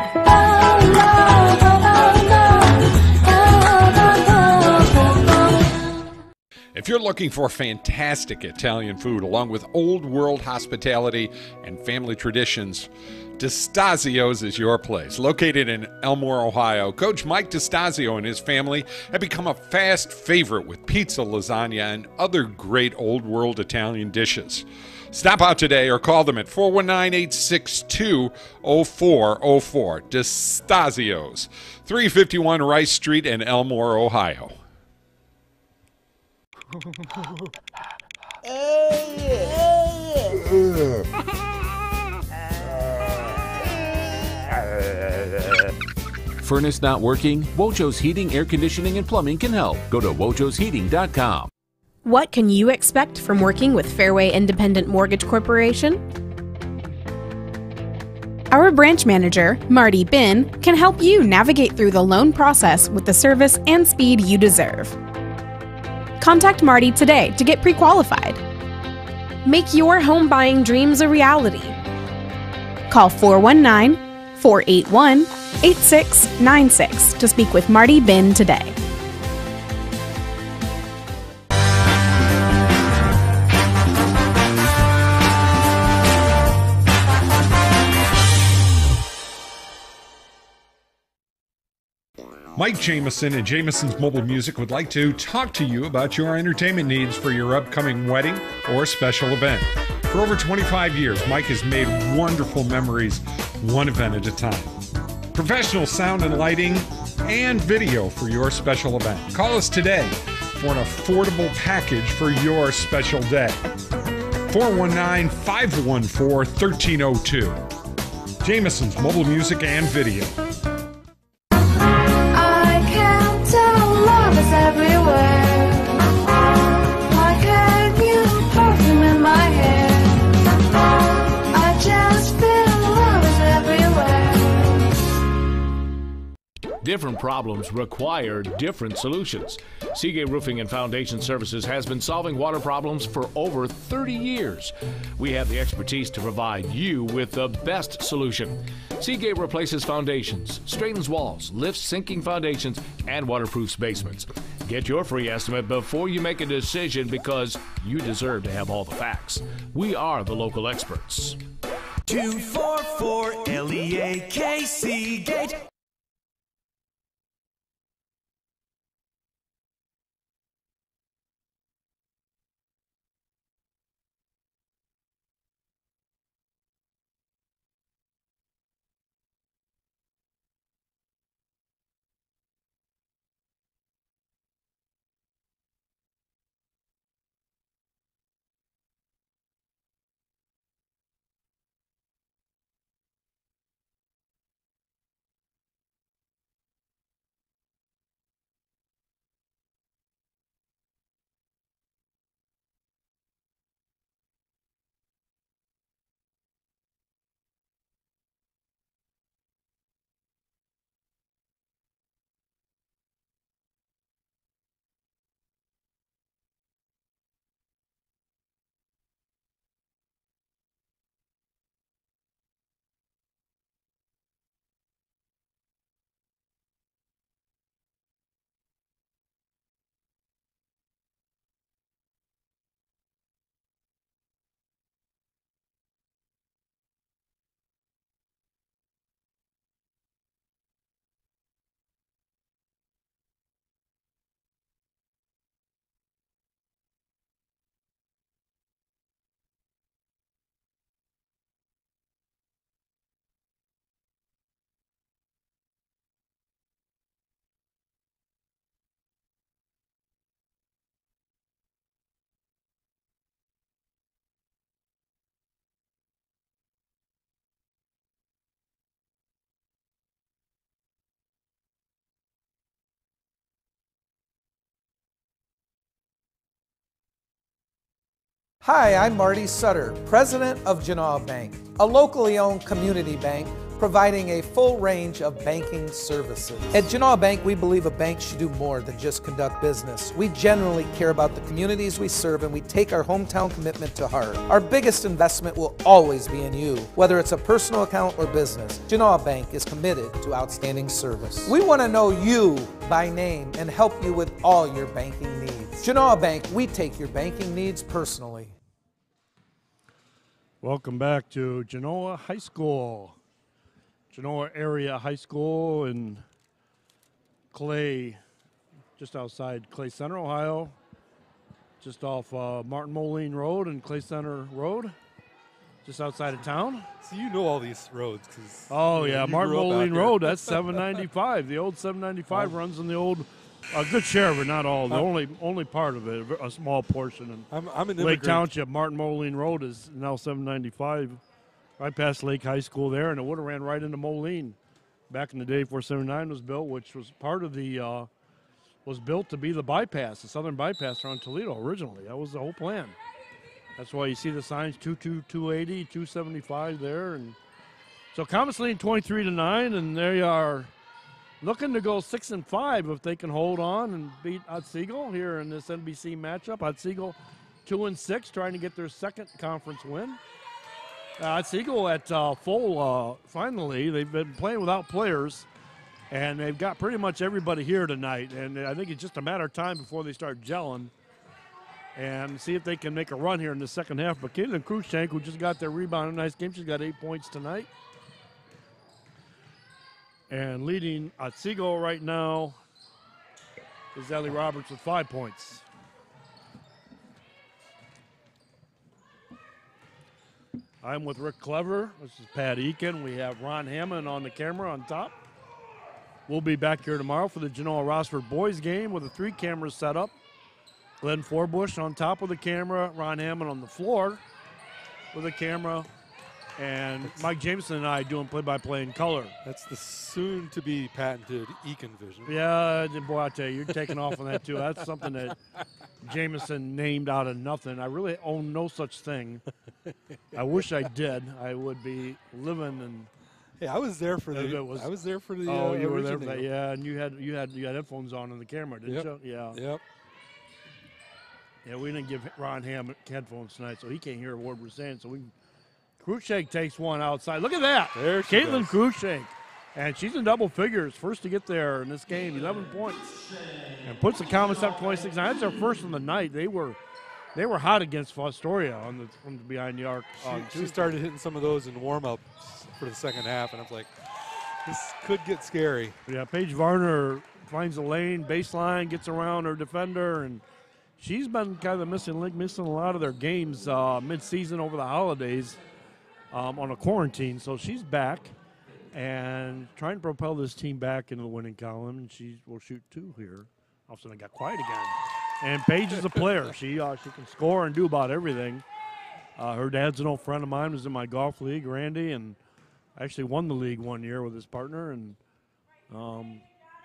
If you're looking for fantastic Italian food along with old world hospitality and family traditions, DeStasio's is your place. Located in Elmore, Ohio, Coach Mike DeStasio and his family have become a fast favorite with pizza, lasagna, and other great old world Italian dishes. Stop out today or call them at four one nine, eight six two, zero four zero four. DeStasio's, three fifty-one Rice Street in Elmore, Ohio. Furnace not working? Wojo's Heating, Air Conditioning, and Plumbing can help. Go to wojos heating dot com. What can you expect from working with Fairway Independent Mortgage Corporation? Our branch manager, Marty Bin, can help you navigate through the loan process with the service and speed you deserve. Contact Marty today to get pre-qualified. Make your home buying dreams a reality. Call four one nine, four eight one, eight six nine six to speak with Marty Bin today. Mike Jameson and Jameson's Mobile Music would like to talk to you about your entertainment needs for your upcoming wedding or special event. For over twenty-five years, Mike has made wonderful memories, one event at a time. Professional sound and lighting and video for your special event. Call us today for an affordable package for your special day. four one nine, five one four, one three zero two. Jameson's Mobile Music and Video. Everywhere. I get you perfume in my hair. I just feel love is everywhere. Different problems require different solutions. Seagate Roofing and Foundation Services has been solving water problems for over thirty years. We have the expertise to provide you with the best solution. Seagate replaces foundations, straightens walls, lifts sinking foundations, and waterproofs basements. Get your free estimate before you make a decision because you deserve to have all the facts. We are the local experts. two four four L E A K Seagate. Hi, I'm Marty Sutter, President of Genoa Bank, a locally owned community bank providing a full range of banking services. At Genoa Bank, we believe a bank should do more than just conduct business. We generally care about the communities we serve and we take our hometown commitment to heart. Our biggest investment will always be in you, whether it's a personal account or business. Genoa Bank is committed to outstanding service. We want to know you by name and help you with all your banking needs. Genoa Bank, we take your banking needs personally. Welcome back to Genoa High School. Genoa Area High School in Clay, just outside Clay Center, Ohio, just off uh, Martin Moline Road and Clay Center Road, just outside of town. So you know all these roads. Cause, oh, you know, yeah, you Martin grew up out Moline here. Road, that's seven ninety-five. The old seven ninety-five runs in the old, a good share of it, not all, the I'm, only only part of it, a small portion. And I'm, I'm an Lake immigrant. Township, Martin Moline Road is now seven ninety-five. Right past Lake High School there, and it would have ran right into Moline back in the day before seventy-nine was built, which was part of the, uh, was built to be the bypass, the southern bypass around Toledo originally. That was the whole plan. That's why you see the signs two two two eighty, two seventy-five there. And so Comets leading twenty-three to nine, and they are looking to go six and five if they can hold on and beat Otsego here in this N B C matchup. Otsego two and six, trying to get their second conference win. Uh, Otsego at uh, full, uh, finally, they've been playing without players, and they've got pretty much everybody here tonight. And I think it's just a matter of time before they start gelling and see if they can make a run here in the second half. But Caitlin Cruikshank, who just got their rebound in a nice game, she's got eight points tonight. And leading Otsego right now is Ellie Roberts with five points. I'm with Rick Clever. This is Pat Eakin. We have Ron Hammond on the camera on top. We'll be back here tomorrow for the Genoa Rossford boys game with the three cameras set up. Glenn Forbush on top of the camera, Ron Hammond on the floor with a camera, and Mike Jameson and I doing play-by-play in color. That's the soon-to-be patented Eakin Vision. Yeah, boy, I tell you, you're taking off on that too. That's something that Jameson named out of nothing. I really own no such thing. I wish I did. I would be living and Hey, I was there for the. It was- I was there for the. Oh, uh, you were there for original. that, yeah. And you had you had you had headphones on in the camera, didn't Yep. you? Yeah. Yep. Yeah, we didn't give Ron Ham headphones tonight, so he can't hear a word we're saying. So we, Cruikshank takes one outside. Look at that, There she Caitlin goes. Cruikshank, and she's in double figures, first to get there in this game, eleven points, and puts the Comets up twenty-six. Now that's their first of the night. They were, they were hot against Fostoria on the from behind the arc. on She, she Tuesday. started hitting some of those in warm-up for the second half, and I was like, this could get scary. Yeah, Paige Varner finds the lane, baseline, gets around her defender, and she's been kind of the missing link, missing a lot of their games uh, mid-season over the holidays um, on a quarantine. So she's back and trying to propel this team back into the winning column, and she will shoot two here. All of a sudden, it got quiet again. And Paige is a player. She uh, she can score and do about everything. Uh, her dad's an old friend of mine, was in my golf league, Randy, and actually won the league one year with his partner. And um,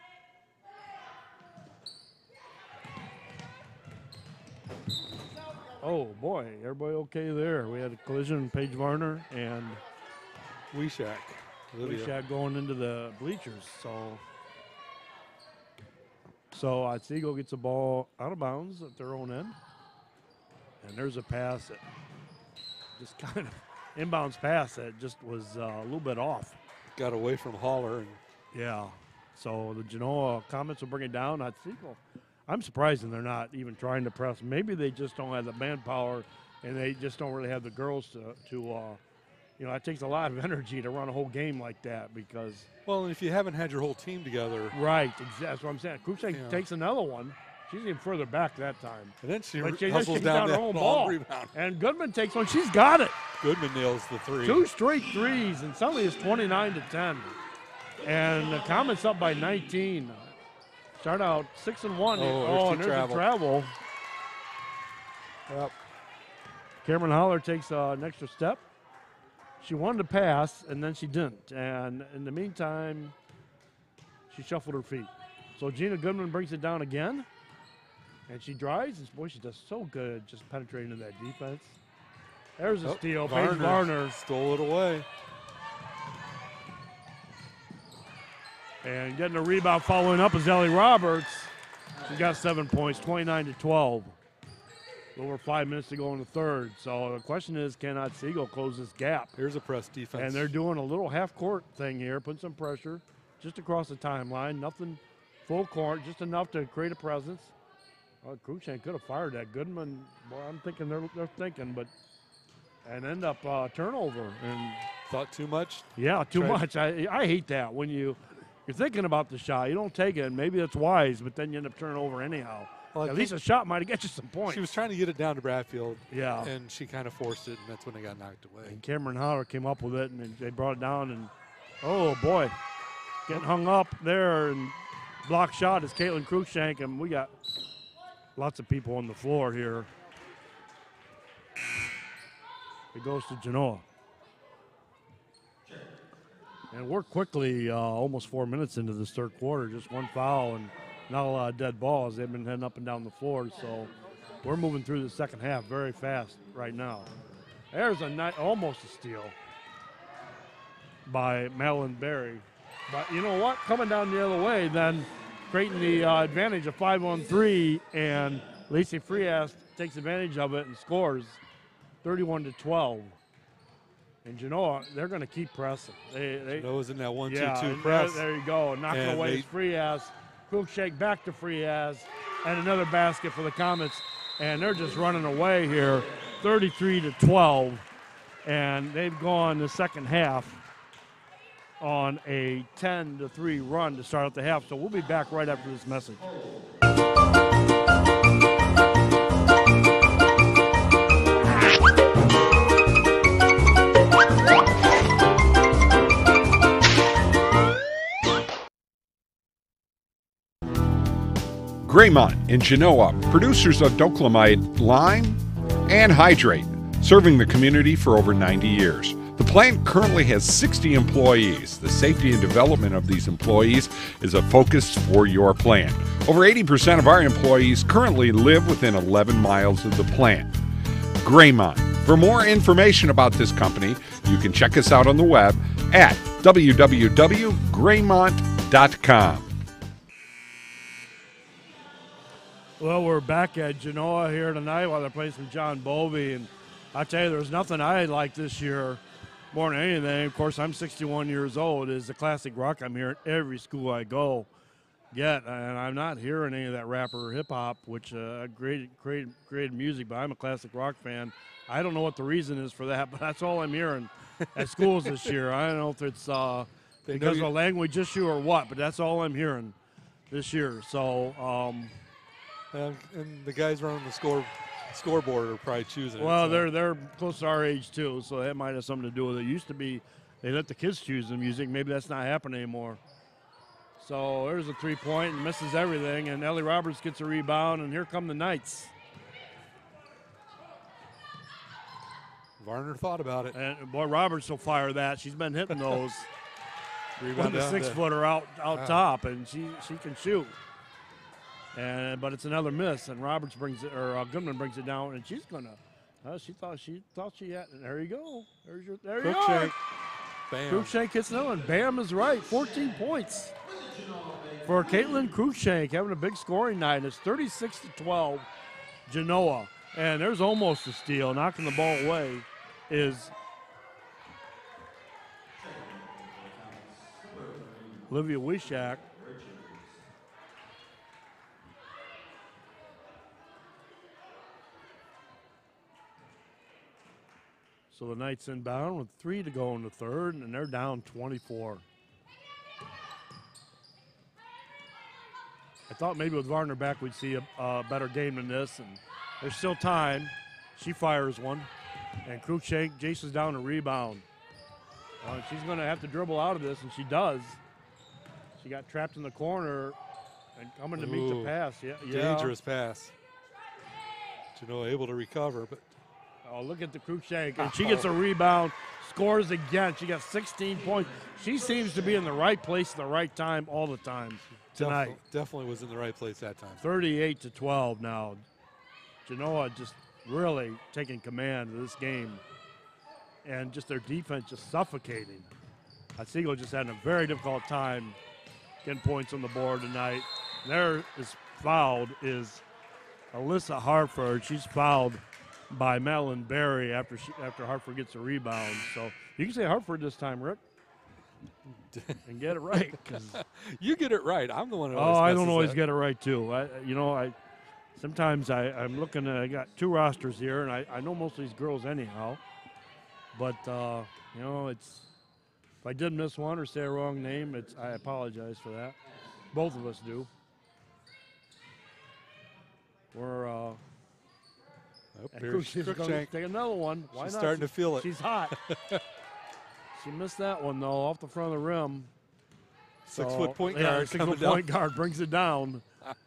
oh boy, everybody okay there? We had a collision, Paige Varner and Weishak. Lydia. Weishak going into the bleachers. So, so Otsego gets the ball out of bounds at their own end, and there's a pass that just kind of inbounds pass that just was uh, a little bit off. Got away from Holler. And Yeah. So the Genoa Comets will bring it down. Otsego, I'm surprised they're not even trying to press. Maybe they just don't have the manpower, and they just don't really have the girls to, to uh, you know, it takes a lot of energy to run a whole game like that because. well, and if you haven't had your whole team together, Right, exactly. That's what I'm saying. Cruikshank Yeah. takes another one. She's even further back that time. and then she, But she, hustles she down down her that own long ball. rebound. And Goodman takes one. She's got it. Goodman nails the three. Two straight threes, and suddenly it's twenty-nine to ten. And the Comets up by nineteen. Start out six and one. Oh, there's oh two and there's travel. a travel. Yep. Cameron Holler takes uh, an extra step. She wanted to pass, and then she didn't. And in the meantime, she shuffled her feet. So Gina Goodman brings it down again. And she drives, and boy, she does so good just penetrating into that defense. There's a Oh, steal. Paige Varner. stole it away. And getting a rebound following up is Ellie Roberts. She got seven points, twenty-nine to twelve. Over five minutes to go in the third. So the question is, can Otsego close this gap? Here's a press defense. And they're doing a little half-court thing here, putting some pressure just across the timeline. Nothing full court, just enough to create a presence. Oh, Cruikshank could have fired that. Goodman, boy, I'm thinking they're, they're thinking, but and end up uh, turnover. And thought too much. yeah, too Tried- much. I I hate that when you you're thinking about the shot, you don't take it. And maybe that's wise, but then you end up turning over anyhow. Well, I At think least a shot might get you some points. She was trying to get it down to Bradfield. Yeah. And she kind of forced it, and that's when it got knocked away. And Cameron Holler came up with it, and they- they brought it down. And oh boy, getting hung up there and block shot is Caitlin Cruikshank, and we got lots of people on the floor here. It goes to Genoa. And we're quickly uh, almost four minutes into this third quarter, just one foul and not a lot of dead balls. They've been heading up and down the floor, so we're moving through the second half very fast right now. There's a ni- almost a steal by Madeline Berry. But you know what? Coming down the other way, then creating the uh, advantage of five on three, and Lacey Frias takes advantage of it and scores thirty-one to twelve. And Genoa, they're going to keep pressing. They, they, Genoa's in that one two yeah, two and press. There, there you go. Knocking And away they- Frias. Cruikshank back to Frias. And another basket for the Comets. And they're just running away here, thirty-three to twelve. And they've gone the second half on a ten to three run to start out the half. So we'll be back right after this message. Graymont in Genoa, producers of Doclamide lime and hydrate, serving the community for over ninety years. The plant currently has sixty employees. The safety and development of these employees is a focus for your plant. Over eighty percent of our employees currently live within eleven miles of the plant. Graymont. For more information about this company, you can check us out on the web at w w w dot graymont dot com. Well, we're back at Genoa here tonight while they're playing some John Bovey, and I tell you, there's nothing I like this year more than anything. Of course, I'm sixty-one years old. Is the classic rock I'm hearing every school I go. Yet, and I'm not hearing any of that rap or hip hop, which uh, great, great, great music. But I'm a classic rock fan. I don't know what the reason is for that, but that's all I'm hearing at schools this year. I don't know if it's uh, because of a language issue or what, but that's all I'm hearing this year. So. Um, And, and the guys running the score scoreboard are probably choosing Well, it, so. they're they're close to our age too, so that might have something to do with it. It used to be they let the kids choose the music. Maybe that's not happening anymore. So there's a three-point and misses everything, and Ellie Roberts gets a rebound, and here come the Knights. Varner thought about it. And boy, Roberts will fire that. She's been hitting those. Rebound With the down to- six-footer out out Wow. top, and she she can shoot. And but it's another miss, and Roberts brings it, or uh, Goodman brings it down, and she's gonna. Uh, she thought she thought she had. And there you go. There's your. There you Cruikshank. are. Bam. Cruikshank hits another one. Bam is right. fourteen points for Caitlin Cruikshank, having a big scoring night. It's thirty-six to twelve, Genoa, and there's almost a steal. Knocking the ball away is Olivia Wishak. So the Knights inbound with three to go in the third, and they're down twenty-four. I thought maybe with Varner back we'd see a, a better game than this, and there's still time. She fires one, and Cruikshank chases down a rebound. Uh, she's going to have to dribble out of this, and she does. She got trapped in the corner and coming to meet the Ooh, pass. Yeah, yeah. Dangerous pass. Genoa able to recover, but Oh, look at the Cruikshank, and she gets a rebound, scores again. She got sixteen points. She seems to be in the right place at the right time all the time tonight. definitely, definitely was in the right place that time. thirty-eight to twelve now. Genoa just really taking command of this game, and just their defense just suffocating. Otsego just had a very difficult time getting points on the board tonight. There is fouled is Alyssa Hartford. She's fouled by Madeline Berry after she, after Hartford gets a rebound. So you can say Hartford this time, Rick, and get it right. 'cause- You get it right. I'm the one who oh, always I don't messes always that. get it right too. I, you know, I sometimes I, I'm looking at, I got two rosters here, and I, I know most of these girls anyhow. But uh, you know, it's if I did miss one or say a wrong name, it's I apologize for that. Both of us do. We're uh, Oh, and here's Cruikshank's gonna Cruikshank. take another one. Why She's not? starting to feel it. She's hot. She missed that one though, off the front of the rim. Six So, foot point yeah, guard six coming foot down. point guard brings it down.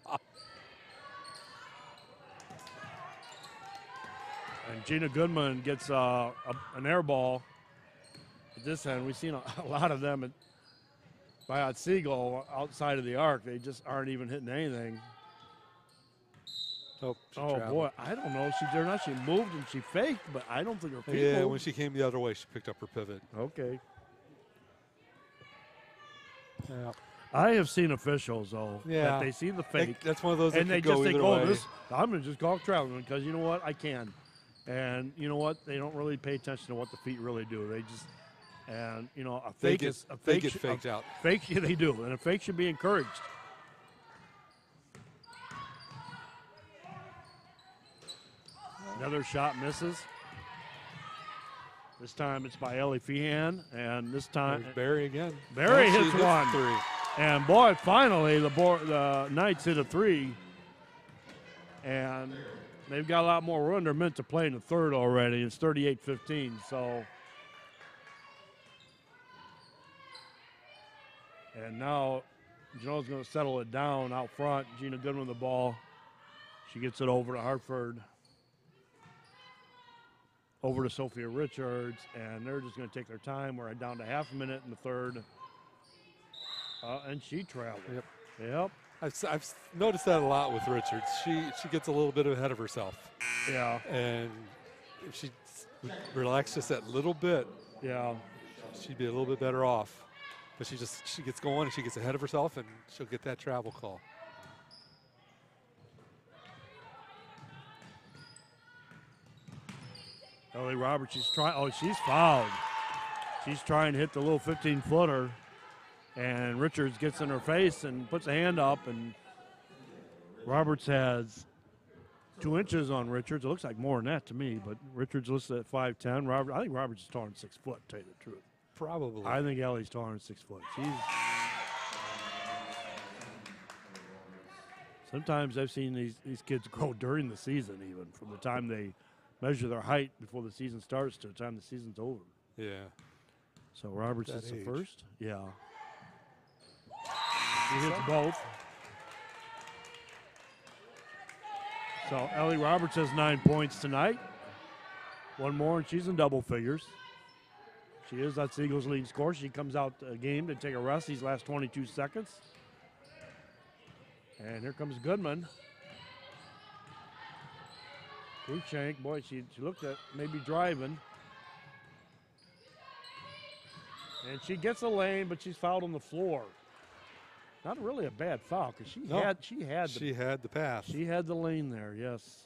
And Gina Goodman gets uh, a, an air ball at this end. We've seen a, a lot of them at, by Otsego outside of the arc. They just aren't even hitting anything. Oh, she Oh traveled. boy, I don't know. She did not. She moved and she faked, but I don't think her feet Yeah, moved. when she came the other way, she picked up her pivot. Okay. Yeah. I have seen officials though Yeah. that they see the They- fake, that's one of those that and they could go just think, either "Oh, way." this I'm gonna just call traveling because you know what, I can." And you know what, they don't really pay attention to what the feet really do. They just and you know a They fake get- is a they fake get sh- faked a out. Fake, yeah, they do, and a fake should be encouraged. Another shot misses. This time it's by Ellie Feehan, and this time There's Barry again. Barry Oh, she hits hits one. three. And boy, finally the, board, the Knights hit a three. And they've got a lot more. We're under a minute to play in the third already. It's thirty-eight fifteen. So, and now Genoa's going to settle it down out front. Gina Goodwin with the ball. She gets it over to Hartford. Over to Sophia Richards, and they're just going to take their time. We're down to half a minute in the third. Uh, and she traveled. Yep. Yep. I've, s- I've s- noticed that a lot with Richards. She she gets a little bit ahead of herself. Yeah. And if she s- would relax just that little bit, Yeah. she'd be a little bit better off. But she just she gets going and she gets ahead of herself and she'll get that travel call. Ellie Roberts, she's trying. Oh, she's fouled. She's trying to hit the little fifteen footer, and Richards gets in her face and puts a hand up, and Roberts has two inches on Richards. It looks like more than that to me, but Richards listed at five ten. Robert, I think Roberts is taller than six foot, to tell you the truth. Probably. I think Ellie's taller than six foot. She's. Sometimes I've seen these, these kids grow during the season, even from the time they measure their height before the season starts to the time the season's over. Yeah. So Roberts That is the age. first. Yeah. She hits both. So Ellie Roberts has nine points tonight. One more, and she's in double figures. She is that's Eagles' leading scorer. She comes out a game to take a rest these last twenty-two seconds. And here comes Goodman. Cruikshank, boy, she, she looked at maybe driving. And she gets a lane, but she's fouled on the floor. Not really a bad foul because she No, had she had the, she had the pass. she had the lane there. Yes.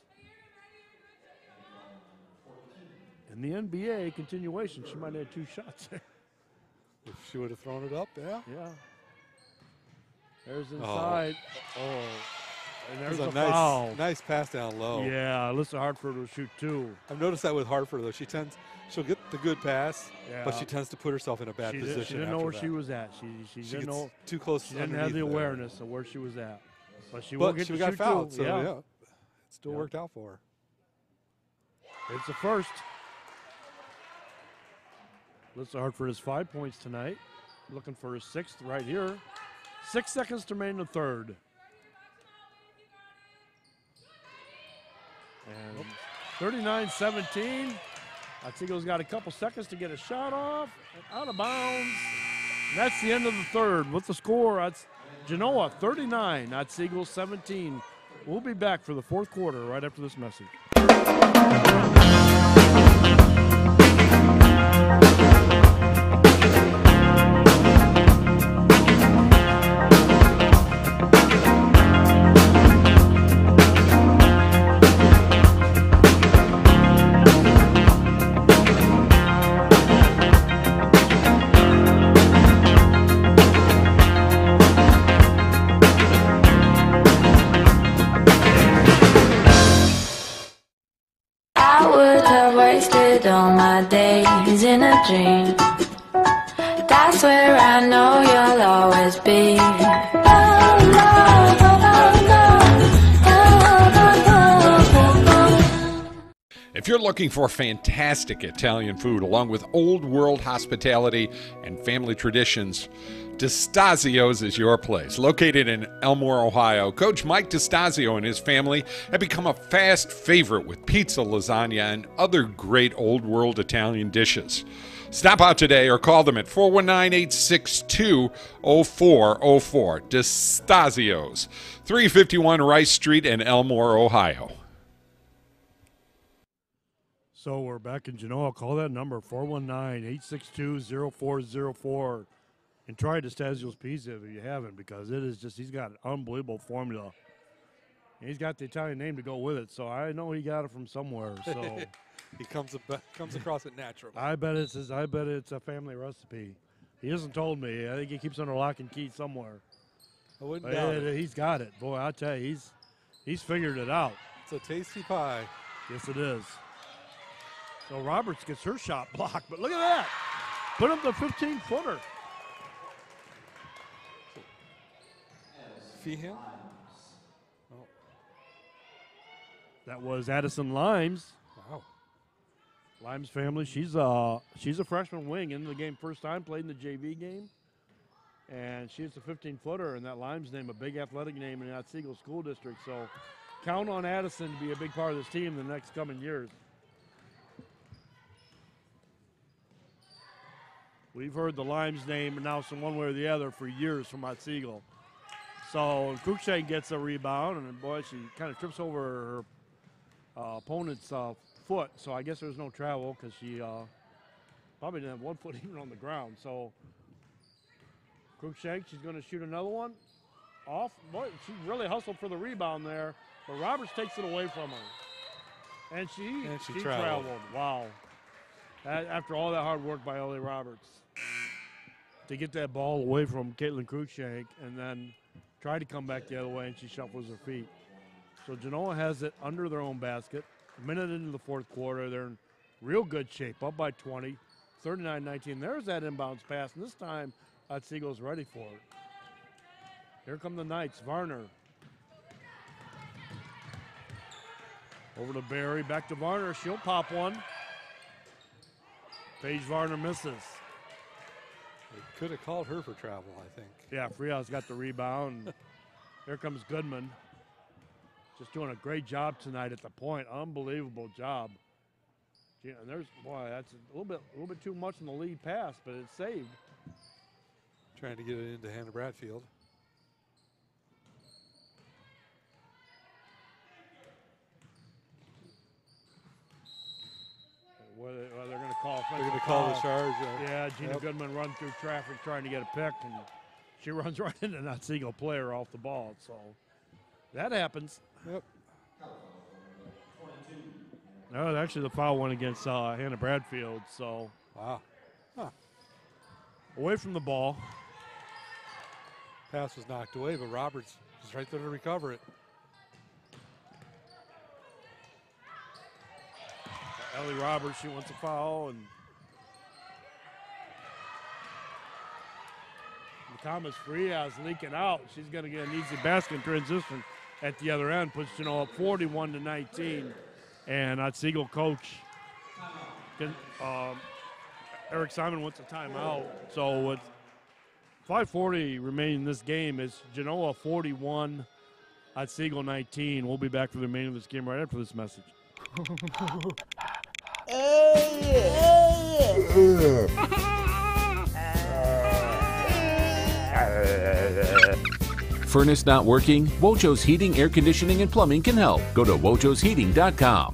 In the N B A continuation, she might have had two shots there. If she would have thrown it up, yeah. Yeah. There's inside. Oh, oh. And There's there's a a, nice, foul. nice pass down low. Yeah, Alyssa Hartford will shoot two. I've noticed that with Hartford though. She tends she'll get the good pass, but Yeah. she tends to put herself in a bad She, position. did, she didn't know after where that. she was at. She she, She didn't gets know. too close. She didn't have the underneath there. awareness of where she was at. But she will But get she to got shoot fouled, two. so yeah. yeah, it still Yeah. worked out for her. It's the first. Alyssa Hartford has five points tonight. Looking for a sixth right here. Six seconds to remain in the third. And thirty-nine seventeen. Otsiego's got a couple seconds to get a shot off. And out of bounds. And that's the end of the third. With the score, that's Genoa thirty-nine, Otsego seventeen. We'll be back for the fourth quarter right after this message. I would have wasted all my days in a dream. That's where I know you'll always be. Oh, no, oh, no, oh, oh, oh. If you're looking for fantastic Italian food along with old world hospitality and family traditions, DeStasio's is your place. Located in Elmore, Ohio, Coach Mike DeStasio and his family have become a fast favorite with pizza, lasagna, and other great old world Italian dishes. Stop out today or call them at four one nine, eight six two, zero four zero four. DeStasio's, three fifty-one Rice Street in Elmore, Ohio. So we're back in Genoa. Call that number, four one nine, eight six two, zero four zero four. And try DeStasio's pizza if you haven't, because it is just, he's got an unbelievable formula. And he's got the Italian name to go with it, so I know he got it from somewhere. So He comes ab- comes across it naturally. I bet it's his, I bet it's a family recipe. He hasn't told me. I think he keeps it under lock and key somewhere. I wouldn't But doubt yeah, it. he's got it. Boy, I tell you, he's he's figured it out. It's a tasty pie. Yes, it is. So Roberts gets her shot blocked, but look at that. Put up the fifteen-footer. Feehan? That was Addison Limes. Wow. Limes family. She's a she's a freshman wing into the game first time. Played in the J V game, and she's a fifteen-footer. And that Limes name, a big athletic name in the Otsego School District. So count on Addison to be a big part of this team in the next coming years. We've heard the Limes name announced in one way or the other for years from Otsego. So Cruikshank gets a rebound, and boy, she kind of trips over her uh, opponent's uh, foot. So I guess there's no travel because she uh, probably didn't have one foot even on the ground. So Cruikshank, she's going to shoot another one off. Boy, she really hustled for the rebound there, but Roberts takes it away from her. And she, And she she traveled. traveled. Wow. That, after all that hard work by Ellie Roberts to get that ball away from Caitlin Cruikshank and then try to come back the other way, and she shuffles her feet. So Genoa has it under their own basket. A minute into the fourth quarter, they're in real good shape, up by twenty, thirty-nine nineteen. There's that inbounds pass, and this time Otsiego's ready for it. Here come the Knights. Varner. Over to Barry, back to Varner. She'll pop one. Paige Varner misses. They could have called her for travel, I think. Yeah, Freehouse got the rebound. Here comes Goodman. Just doing a great job tonight at the point. Unbelievable job. Gee, and there's, boy, that's a little bit, a little bit too much in the lead pass, but it's saved. Trying to get it into Hannah Bradfield. Well, they, well, they're going to call. They're going to call the charge. Uh, Yeah, Gina yep. Goodman run through traffic trying to get a pick, and she runs right into an Otsego player off the ball. So that happens. Yep. No, actually the foul went against uh, Hannah Bradfield. So Wow. Huh. away from the ball. Pass was knocked away, but Roberts was right there to recover it. Ellie Roberts, she wants a foul, and Thomas Frias leaking out. She's going to get an easy basket in transition at the other end, puts Genoa up forty-one to nineteen. And Otsego coach, um, Eric Simon wants a timeout. So with five forty remaining in this game, it's Genoa forty-one, Otsego nineteen. We'll be back for the remainder of this game right after this message. Furnace not working? Wojo's Heating, Air Conditioning, and Plumbing can help. Go to wojos heating dot com.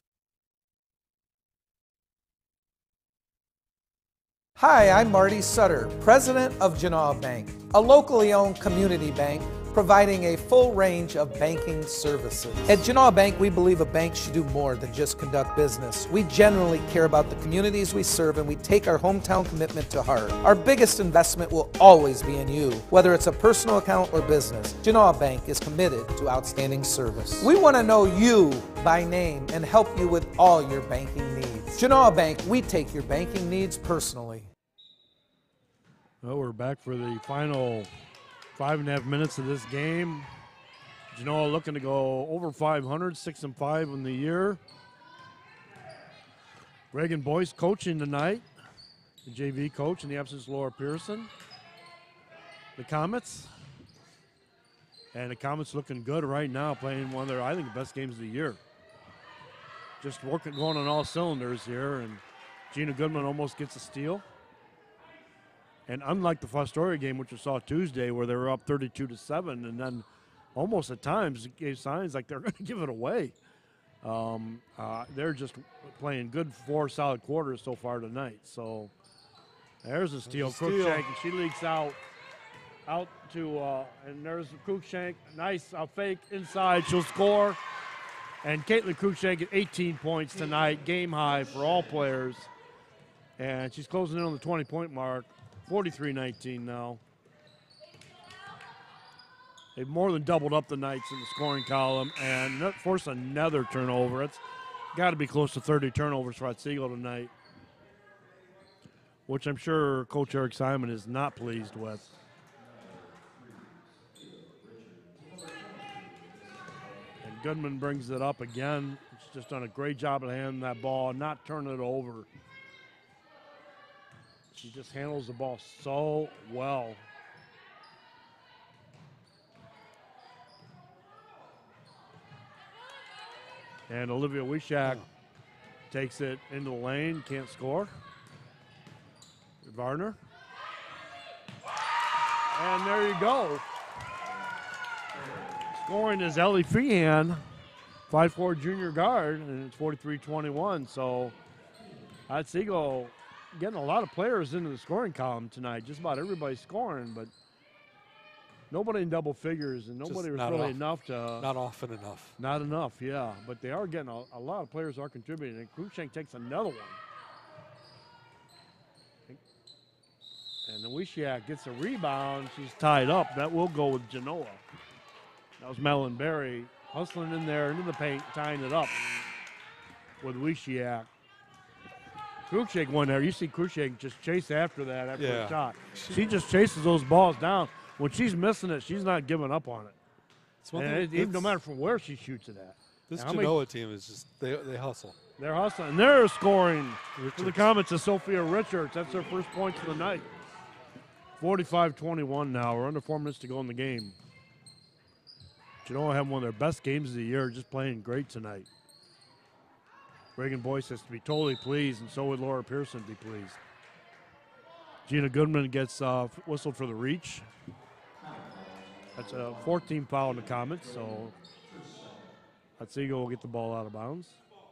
Hi, I'm Marty Sutter, president of Genoa Bank, a locally owned community bank providing a full range of banking services. At Genoa Bank, we believe a bank should do more than just conduct business. We generally care about the communities we serve, and we take our hometown commitment to heart. Our biggest investment will always be in you, whether it's a personal account or business. Genoa Bank is committed to outstanding service. We want to know you by name and help you with all your banking needs. Genoa Bank, we take your banking needs personally. Well, we're back for the final five and a half minutes of this game. Genoa looking to go over five hundred, six and five in the year. Reagan Boyce coaching tonight, the J V coach in the absence of Laura Pearson. The Comets. And the Comets looking good right now, playing one of their, I think, the best games of the year. Just working, going on all cylinders here, and Gina Goodman almost gets a steal. And unlike the Fostoria game, which we saw Tuesday, where they were up thirty-two to seven, and then almost at times gave signs like they're going to give it away. Um, uh, they're just playing good four solid quarters so far tonight. So there's a steal. There's a Cruikshank, steal. and she leaks out, out to, uh, and there's Cruikshank. Nice uh, fake inside. She'll score. And Caitlin Cruikshank at eighteen points tonight, game high for all players. And she's closing in on the twenty-point mark. forty-three nineteen now. They've more than doubled up the Knights in the scoring column and forced another turnover. It's got to be close to thirty turnovers for Otsego tonight, which I'm sure Coach Eric Simon is not pleased with. And Goodman brings it up again. She's just done a great job of handling that ball, not turning it over. She just handles the ball so well. And Olivia Wishak takes it into the lane, can't score. Varner. And there you go. Scoring is Ellie Feehan, five four junior guard, and it's forty-three twenty-one. So Otsego getting a lot of players into the scoring column tonight. Just about everybody's scoring, but nobody in double figures, and nobody Just was not really off- enough to. Not often enough. Not enough, yeah. But they are getting a, a lot of players are contributing, and Cruikshank takes another one. And then Wishiak gets a rebound. She's tied up. That will go with Genoa. That was Madeline Berry hustling in there into the paint, tying it up with Wishiak. Cruikshank won there. You see Cruikshank just chase after that after Yeah. a shot. She just chases those balls down. When she's missing it, she's not giving up on it. It's one And thing- it, even no it's- matter from where she shoots it at. This And how many- Genoa team is just, they, they hustle. They're hustling. And they're scoring. For the Richards. comments of Sophia Richards, that's their first points of the night. forty-five twenty-one now. We're under four minutes to go in the game. Genoa having one of their best games of the year, just playing great tonight. Reagan Boyce has to be totally pleased, and so would Laura Pearson be pleased. Gina Goodman gets uh, whistled for the reach. That's a fourteen foul in the comments, so Otsego will get the ball out of bounds.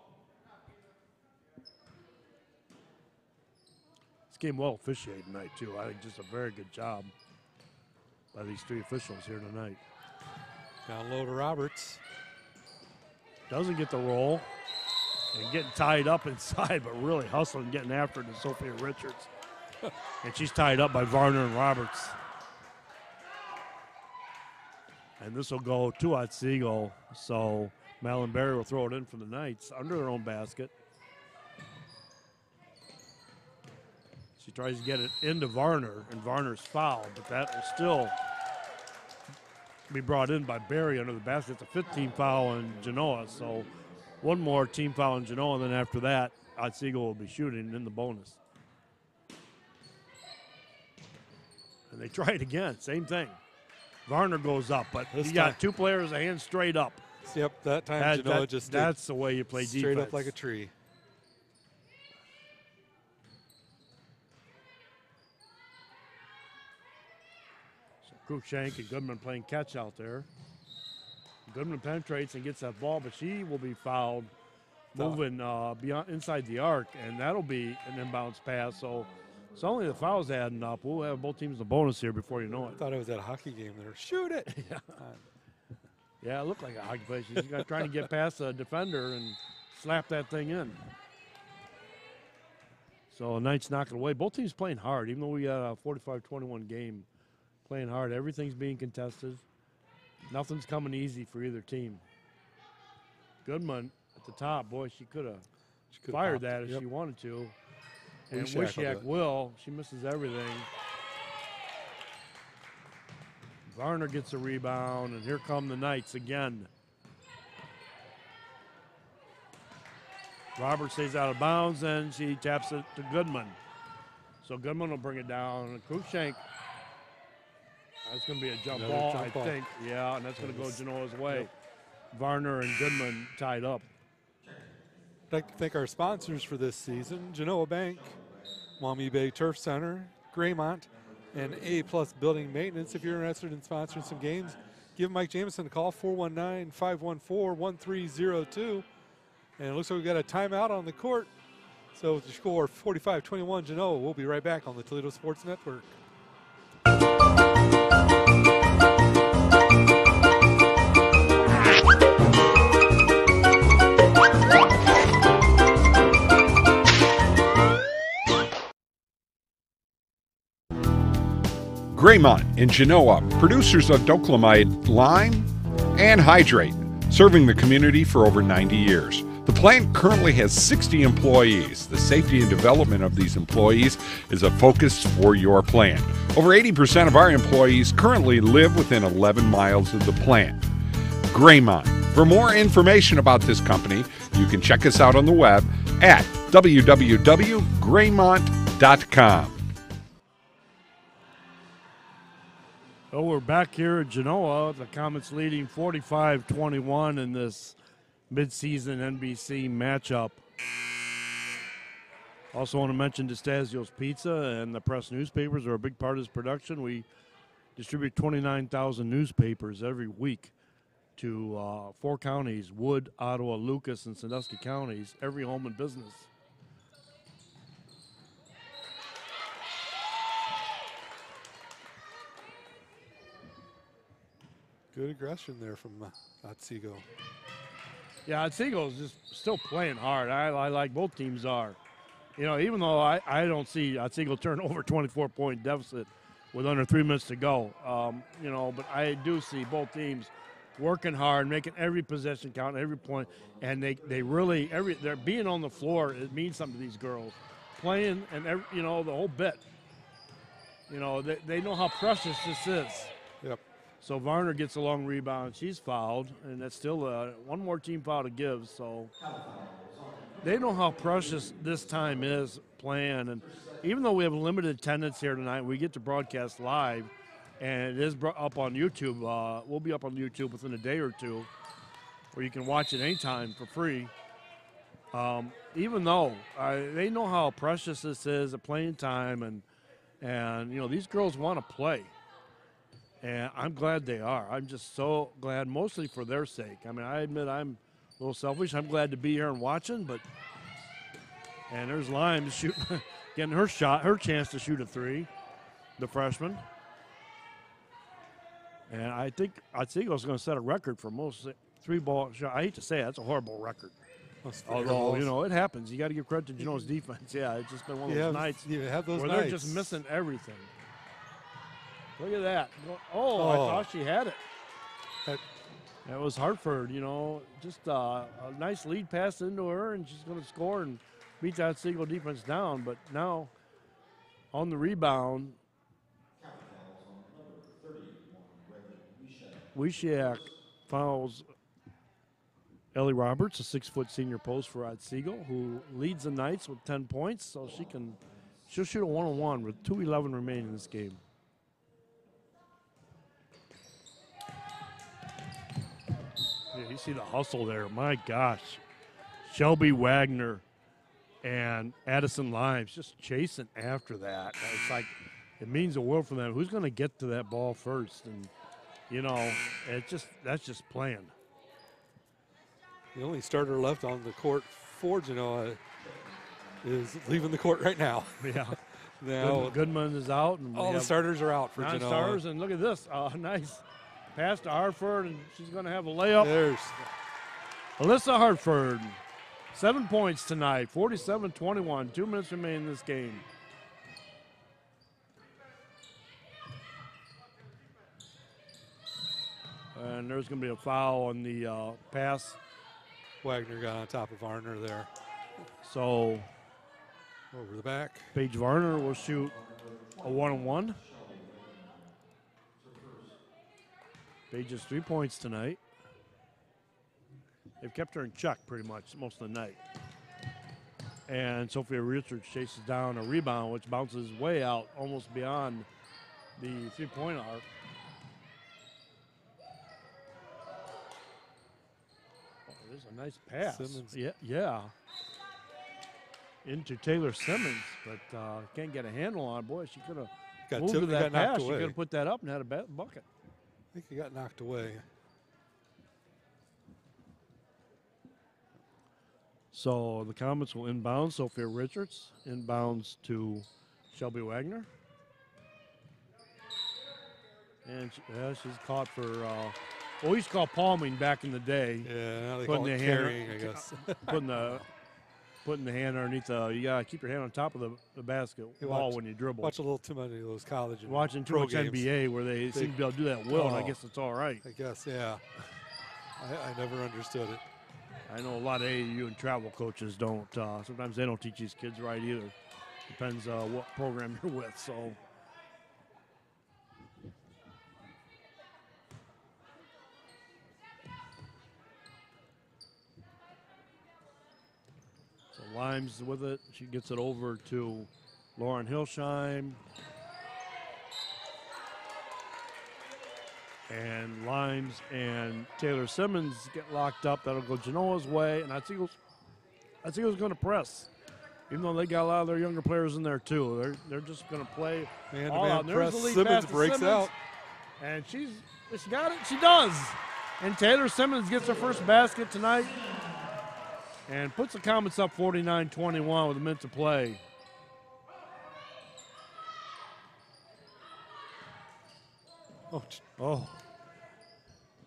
This game well officiated tonight, too. I think just a very good job by these three officials here tonight. Down low to Roberts. Doesn't get the roll and getting tied up inside, but really hustling, getting after it to Sophia Richards. And she's tied up by Varner and Roberts. And this will go to Otsego, so Malin Berry will throw it in for the Knights under their own basket. She tries to get it into Varner, and Varner's fouled, but that will still be brought in by Berry under the basket. It's a fifteen foul in Genoa, so one more team foul in Genoa, and then after that, Otsego will be shooting in the bonus. And they try it again, same thing. Varner goes up, but This you got time- two players, a hand straight up. Yep, that time That- Genoa that- just stayed that's the way you play straight defense. up like a tree. So Cruikshank and Goodman playing catch out there. Goodman penetrates and gets that ball, but she will be fouled No. moving uh, beyond inside the arc, and that'll be an inbounds pass. So it's only the fouls adding up. We'll have both teams the bonus here before you know it. I thought it was at a hockey game there. Shoot it! yeah. yeah, it looked like a hockey play. She's got- trying to get past the defender and slap that thing in. So the Knights knock it away. Both teams playing hard, even though we got a forty-five twenty-one game. Playing hard. Everything's being contested. Nothing's coming easy for either team. Goodman at the top. Boy, she could have fired popped that it, if yep. she wanted to. And Wishiak will do Wishiak it. will. She misses everything. Varner gets a rebound, and here come the Knights again. Robert stays out of bounds, and she taps it to Goodman. So Goodman will bring it down. And Cruikshank, that's going to be a jump Another ball, jump I ball. think. Yeah, and that's going to go Yes. Genoa's way. Yep. Varner and Goodman tied up. I'd like to thank our sponsors for this season: Genoa Bank, Maumee Bay Turf Center, Graymont, and A Plus Building Maintenance. If you're interested in sponsoring some games, give Mike Jameson a call, four one nine, five one four, one three zero two. And it looks like we've got a timeout on the court. So with the score forty-five twenty-one, Genoa. We'll be right back on the Toledo Sports Network. Graymont in Genoa, producers of Doclamide lime and hydrate, serving the community for over ninety years. The plant currently has sixty employees. The safety and development of these employees is a focus for your plant. Over eighty percent of our employees currently live within eleven miles of the plant. Graymont. For more information about this company, you can check us out on the web at w w w dot graymont dot com. Oh, we're back here at Genoa. The Comets leading forty-five twenty-one in this midseason N B C matchup. Also want to mention DeStasio's Pizza and the Press newspapers are a big part of this production. We distribute twenty-nine thousand newspapers every week to uh, four counties, Wood, Ottawa, Lucas, and Sandusky counties, every home and business. Good aggression there from uh, Otsego. Yeah, Otsego's just still playing hard. I, I like both teams are. You know, even though I, I don't see Otsego turn over twenty-four point deficit with under three minutes to go, um, you know, but I do see both teams working hard, making every possession count, every point, and they, they really, every they're being on the floor, it means something to these girls. Playing and, every, you know, the whole bit. You know, they, they know how precious this is. Yep. So Varner gets a long rebound. She's fouled, and that's still uh, one more team foul to give. So they know how precious this time is playing. And even though we have limited attendance here tonight, we get to broadcast live, and it is bro- up on YouTube. Uh, we'll be up on YouTube within a day or two, where you can watch it anytime for free. Um, even though uh, they know how precious this is, a playing time, and and you know these girls want to play. And I'm glad they are. I'm just so glad, mostly for their sake. I mean, I admit I'm a little selfish. I'm glad to be here and watching, but and there's Limes shoot, getting her shot, her chance to shoot a three, the freshman. And I think Otsego's going to set a record for most three ball shot. I hate to say it, that's a horrible record. Although, you know, it happens. You got to give credit to Genoa's defense. Yeah, it's just been one of You those have- nights you have those where nights. they're just missing everything. Look at that. Oh, I Oh. thought she had it. That- That was Hartford, you know, just uh, a nice lead pass into her, and she's going to score and beat that Otsego defense down. But now, on the rebound, Wishiak fouls Ellie Roberts, a six-foot senior post for Otsego, who leads the Knights with ten points, so she can she'll shoot a one-on-one with two eleven remaining in this game. Yeah, you see the hustle there. My gosh. Shelby Wagner and Addison Limes just chasing after that. It's like it means the world for them. Who's going to get to that ball first? And, you know, it just that's just playing. The only starter left on the court for Genoa is leaving the court right now. Yeah. Now Good, Goodman is out. And we all the have starters are out for Genoa. non-starters, and look at this. Uh, nice pass to Hartford, and she's going to have a layup. There's Alyssa Hartford, seven points tonight, forty-seven twenty-one. Two minutes remain in this game. And there's going to be a foul on the uh, pass. Wagner got on top of Varner there. So Over the back. Paige Varner will shoot a one-on-one. Paige has three points tonight. They've kept her in check pretty much most of the night. And Sophia Richards chases down a rebound, which bounces way out, almost beyond the three-point arc. Oh, there's a nice pass. Simmons. Yeah, yeah. Into Taylor Simmons, but uh, can't get a handle on it. Boy, she could have Got moved tipped- to got that knocked pass. She away. could have put that up and had a ba- bucket. I think he got knocked away. So the Comets will inbound. Sophia Richards inbounds to Shelby Wagner. And she, yeah, she's caught for, uh, well, we used to call palming back in the day. Yeah, now they putting call it the hand- carrying, I guess. putting the putting the hand underneath the, you got to keep your hand on top of the, the basket You ball watch- when you dribble. Watch a little too many of those college and Watching too pro much games. N B A where they, They- seem to be able to do that well, and I Oh. guess it's all right. I guess, yeah. I, I never understood it. I know a lot of A A U and travel coaches don't. Uh, sometimes they don't teach these kids right either. Depends uh, what program you're with. So, so Limes with it. She gets it over to Lauren Hilsheim. And Limes and Taylor Simmons get locked up. That'll go Genoa's way. And Otsego's, Otsego's going to press. Even though they got a lot of their younger players in there, too. They're, they're just going to play Man-to-man all out. And there's press. the lead Simmons pass to breaks Simmons. out. And she's, she got it. She does. And Taylor Simmons gets her first basket tonight. And puts the Comets up forty-nine twenty-one with a minute to play. Oh, ch- Oh.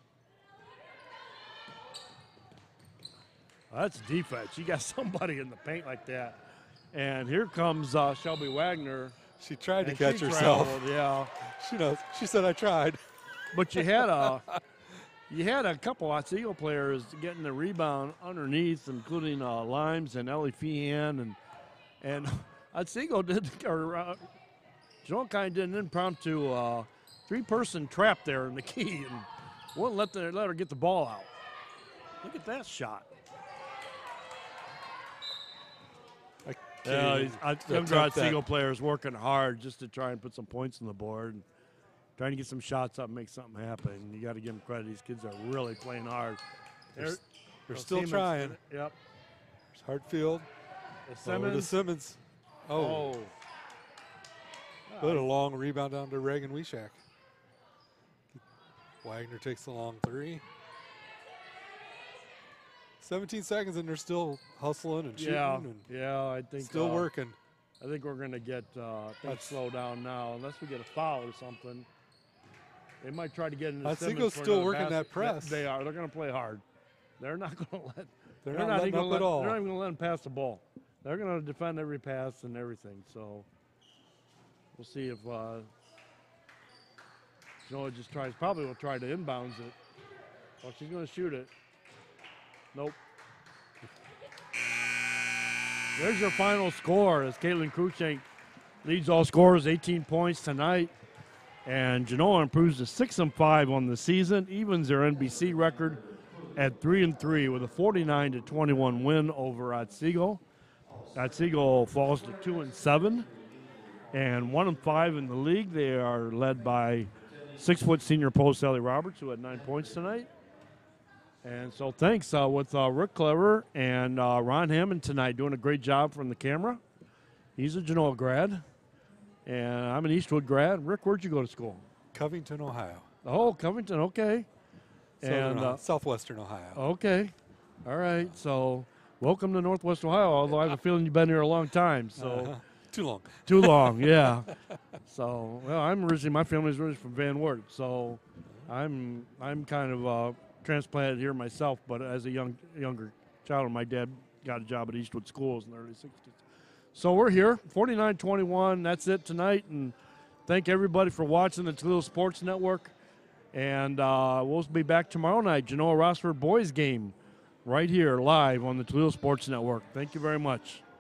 That's defense. You got somebody in the paint like that. And here comes uh, Shelby Wagner. She tried to and catch she herself. traveled, yeah. She knows. She said, I tried. But you had a you had a couple Otsego players getting the rebound underneath, including uh, Limes and Ellie Feehan, and and Otsego did or uh, Joel kind of did an impromptu uh, three-person trap there in the key and wouldn't let the, let her get the ball out. Look at that shot. I Yeah, can't he's, I, even younger attempt that. Otsego players working hard just to try and put some points on the board. And trying to get some shots up and make something happen. You got to give them credit. These kids are really playing hard. They're, They're, they're oh, still Siemens- trying. Yep. There's Hartfield. The Over to Simmons. Simmons. Oh. Oh. But a long rebound down to Reagan Wishak. Wagner takes the long three. seventeen seconds and they're still hustling and shooting Yeah, and yeah, I think still uh, working. I think we're gonna get uh, things That's- slow down now, unless we get a foul or something. They might try to get into Otsego's Simmons for still another working that basket. press. They are. They're gonna play hard. They're not gonna let. They're, They're not, letting even up gonna at let, all. They're not even gonna let them pass the ball. They're gonna defend every pass and everything. So we'll see if uh, Noah just tries. Probably will try to inbounds it. Well, she's gonna shoot it. Nope. There's your final score as Caitlin Cruikshank leads all scorers, eighteen points tonight. And Genoa improves to six and five on the season, evens their N B C record at three and three with a forty-nine to twenty-one win over Otsego. Otsego falls to two and seven, and one and five in the league. They are led by six-foot senior post Ellie Roberts, who had nine points tonight. And so thanks uh, with uh, Rick Clever and uh, Ron Hammond tonight, doing a great job from the camera. He's a Genoa grad, and I'm an Eastwood grad. Rick, where'd you go to school? Covington, Ohio. Oh, Covington, okay. Southern and Ohio- uh, Southwestern Ohio. Okay, all right. So welcome to Northwest Ohio, although I have a feeling you've been here a long time. So Uh-huh. Too long. Too long, yeah. So, well, I'm originally, my family's originally from Van Wert, so I'm I'm kind of uh, transplanted here myself, but as a young younger child, my dad got a job at Eastwood Schools in the early sixties. So we're here, forty-nine twenty-one. That's it tonight, and thank everybody for watching the Toledo Sports Network. And uh, we'll be back tomorrow night, Genoa Rossford boys game, right here live on the Toledo Sports Network. Thank you very much.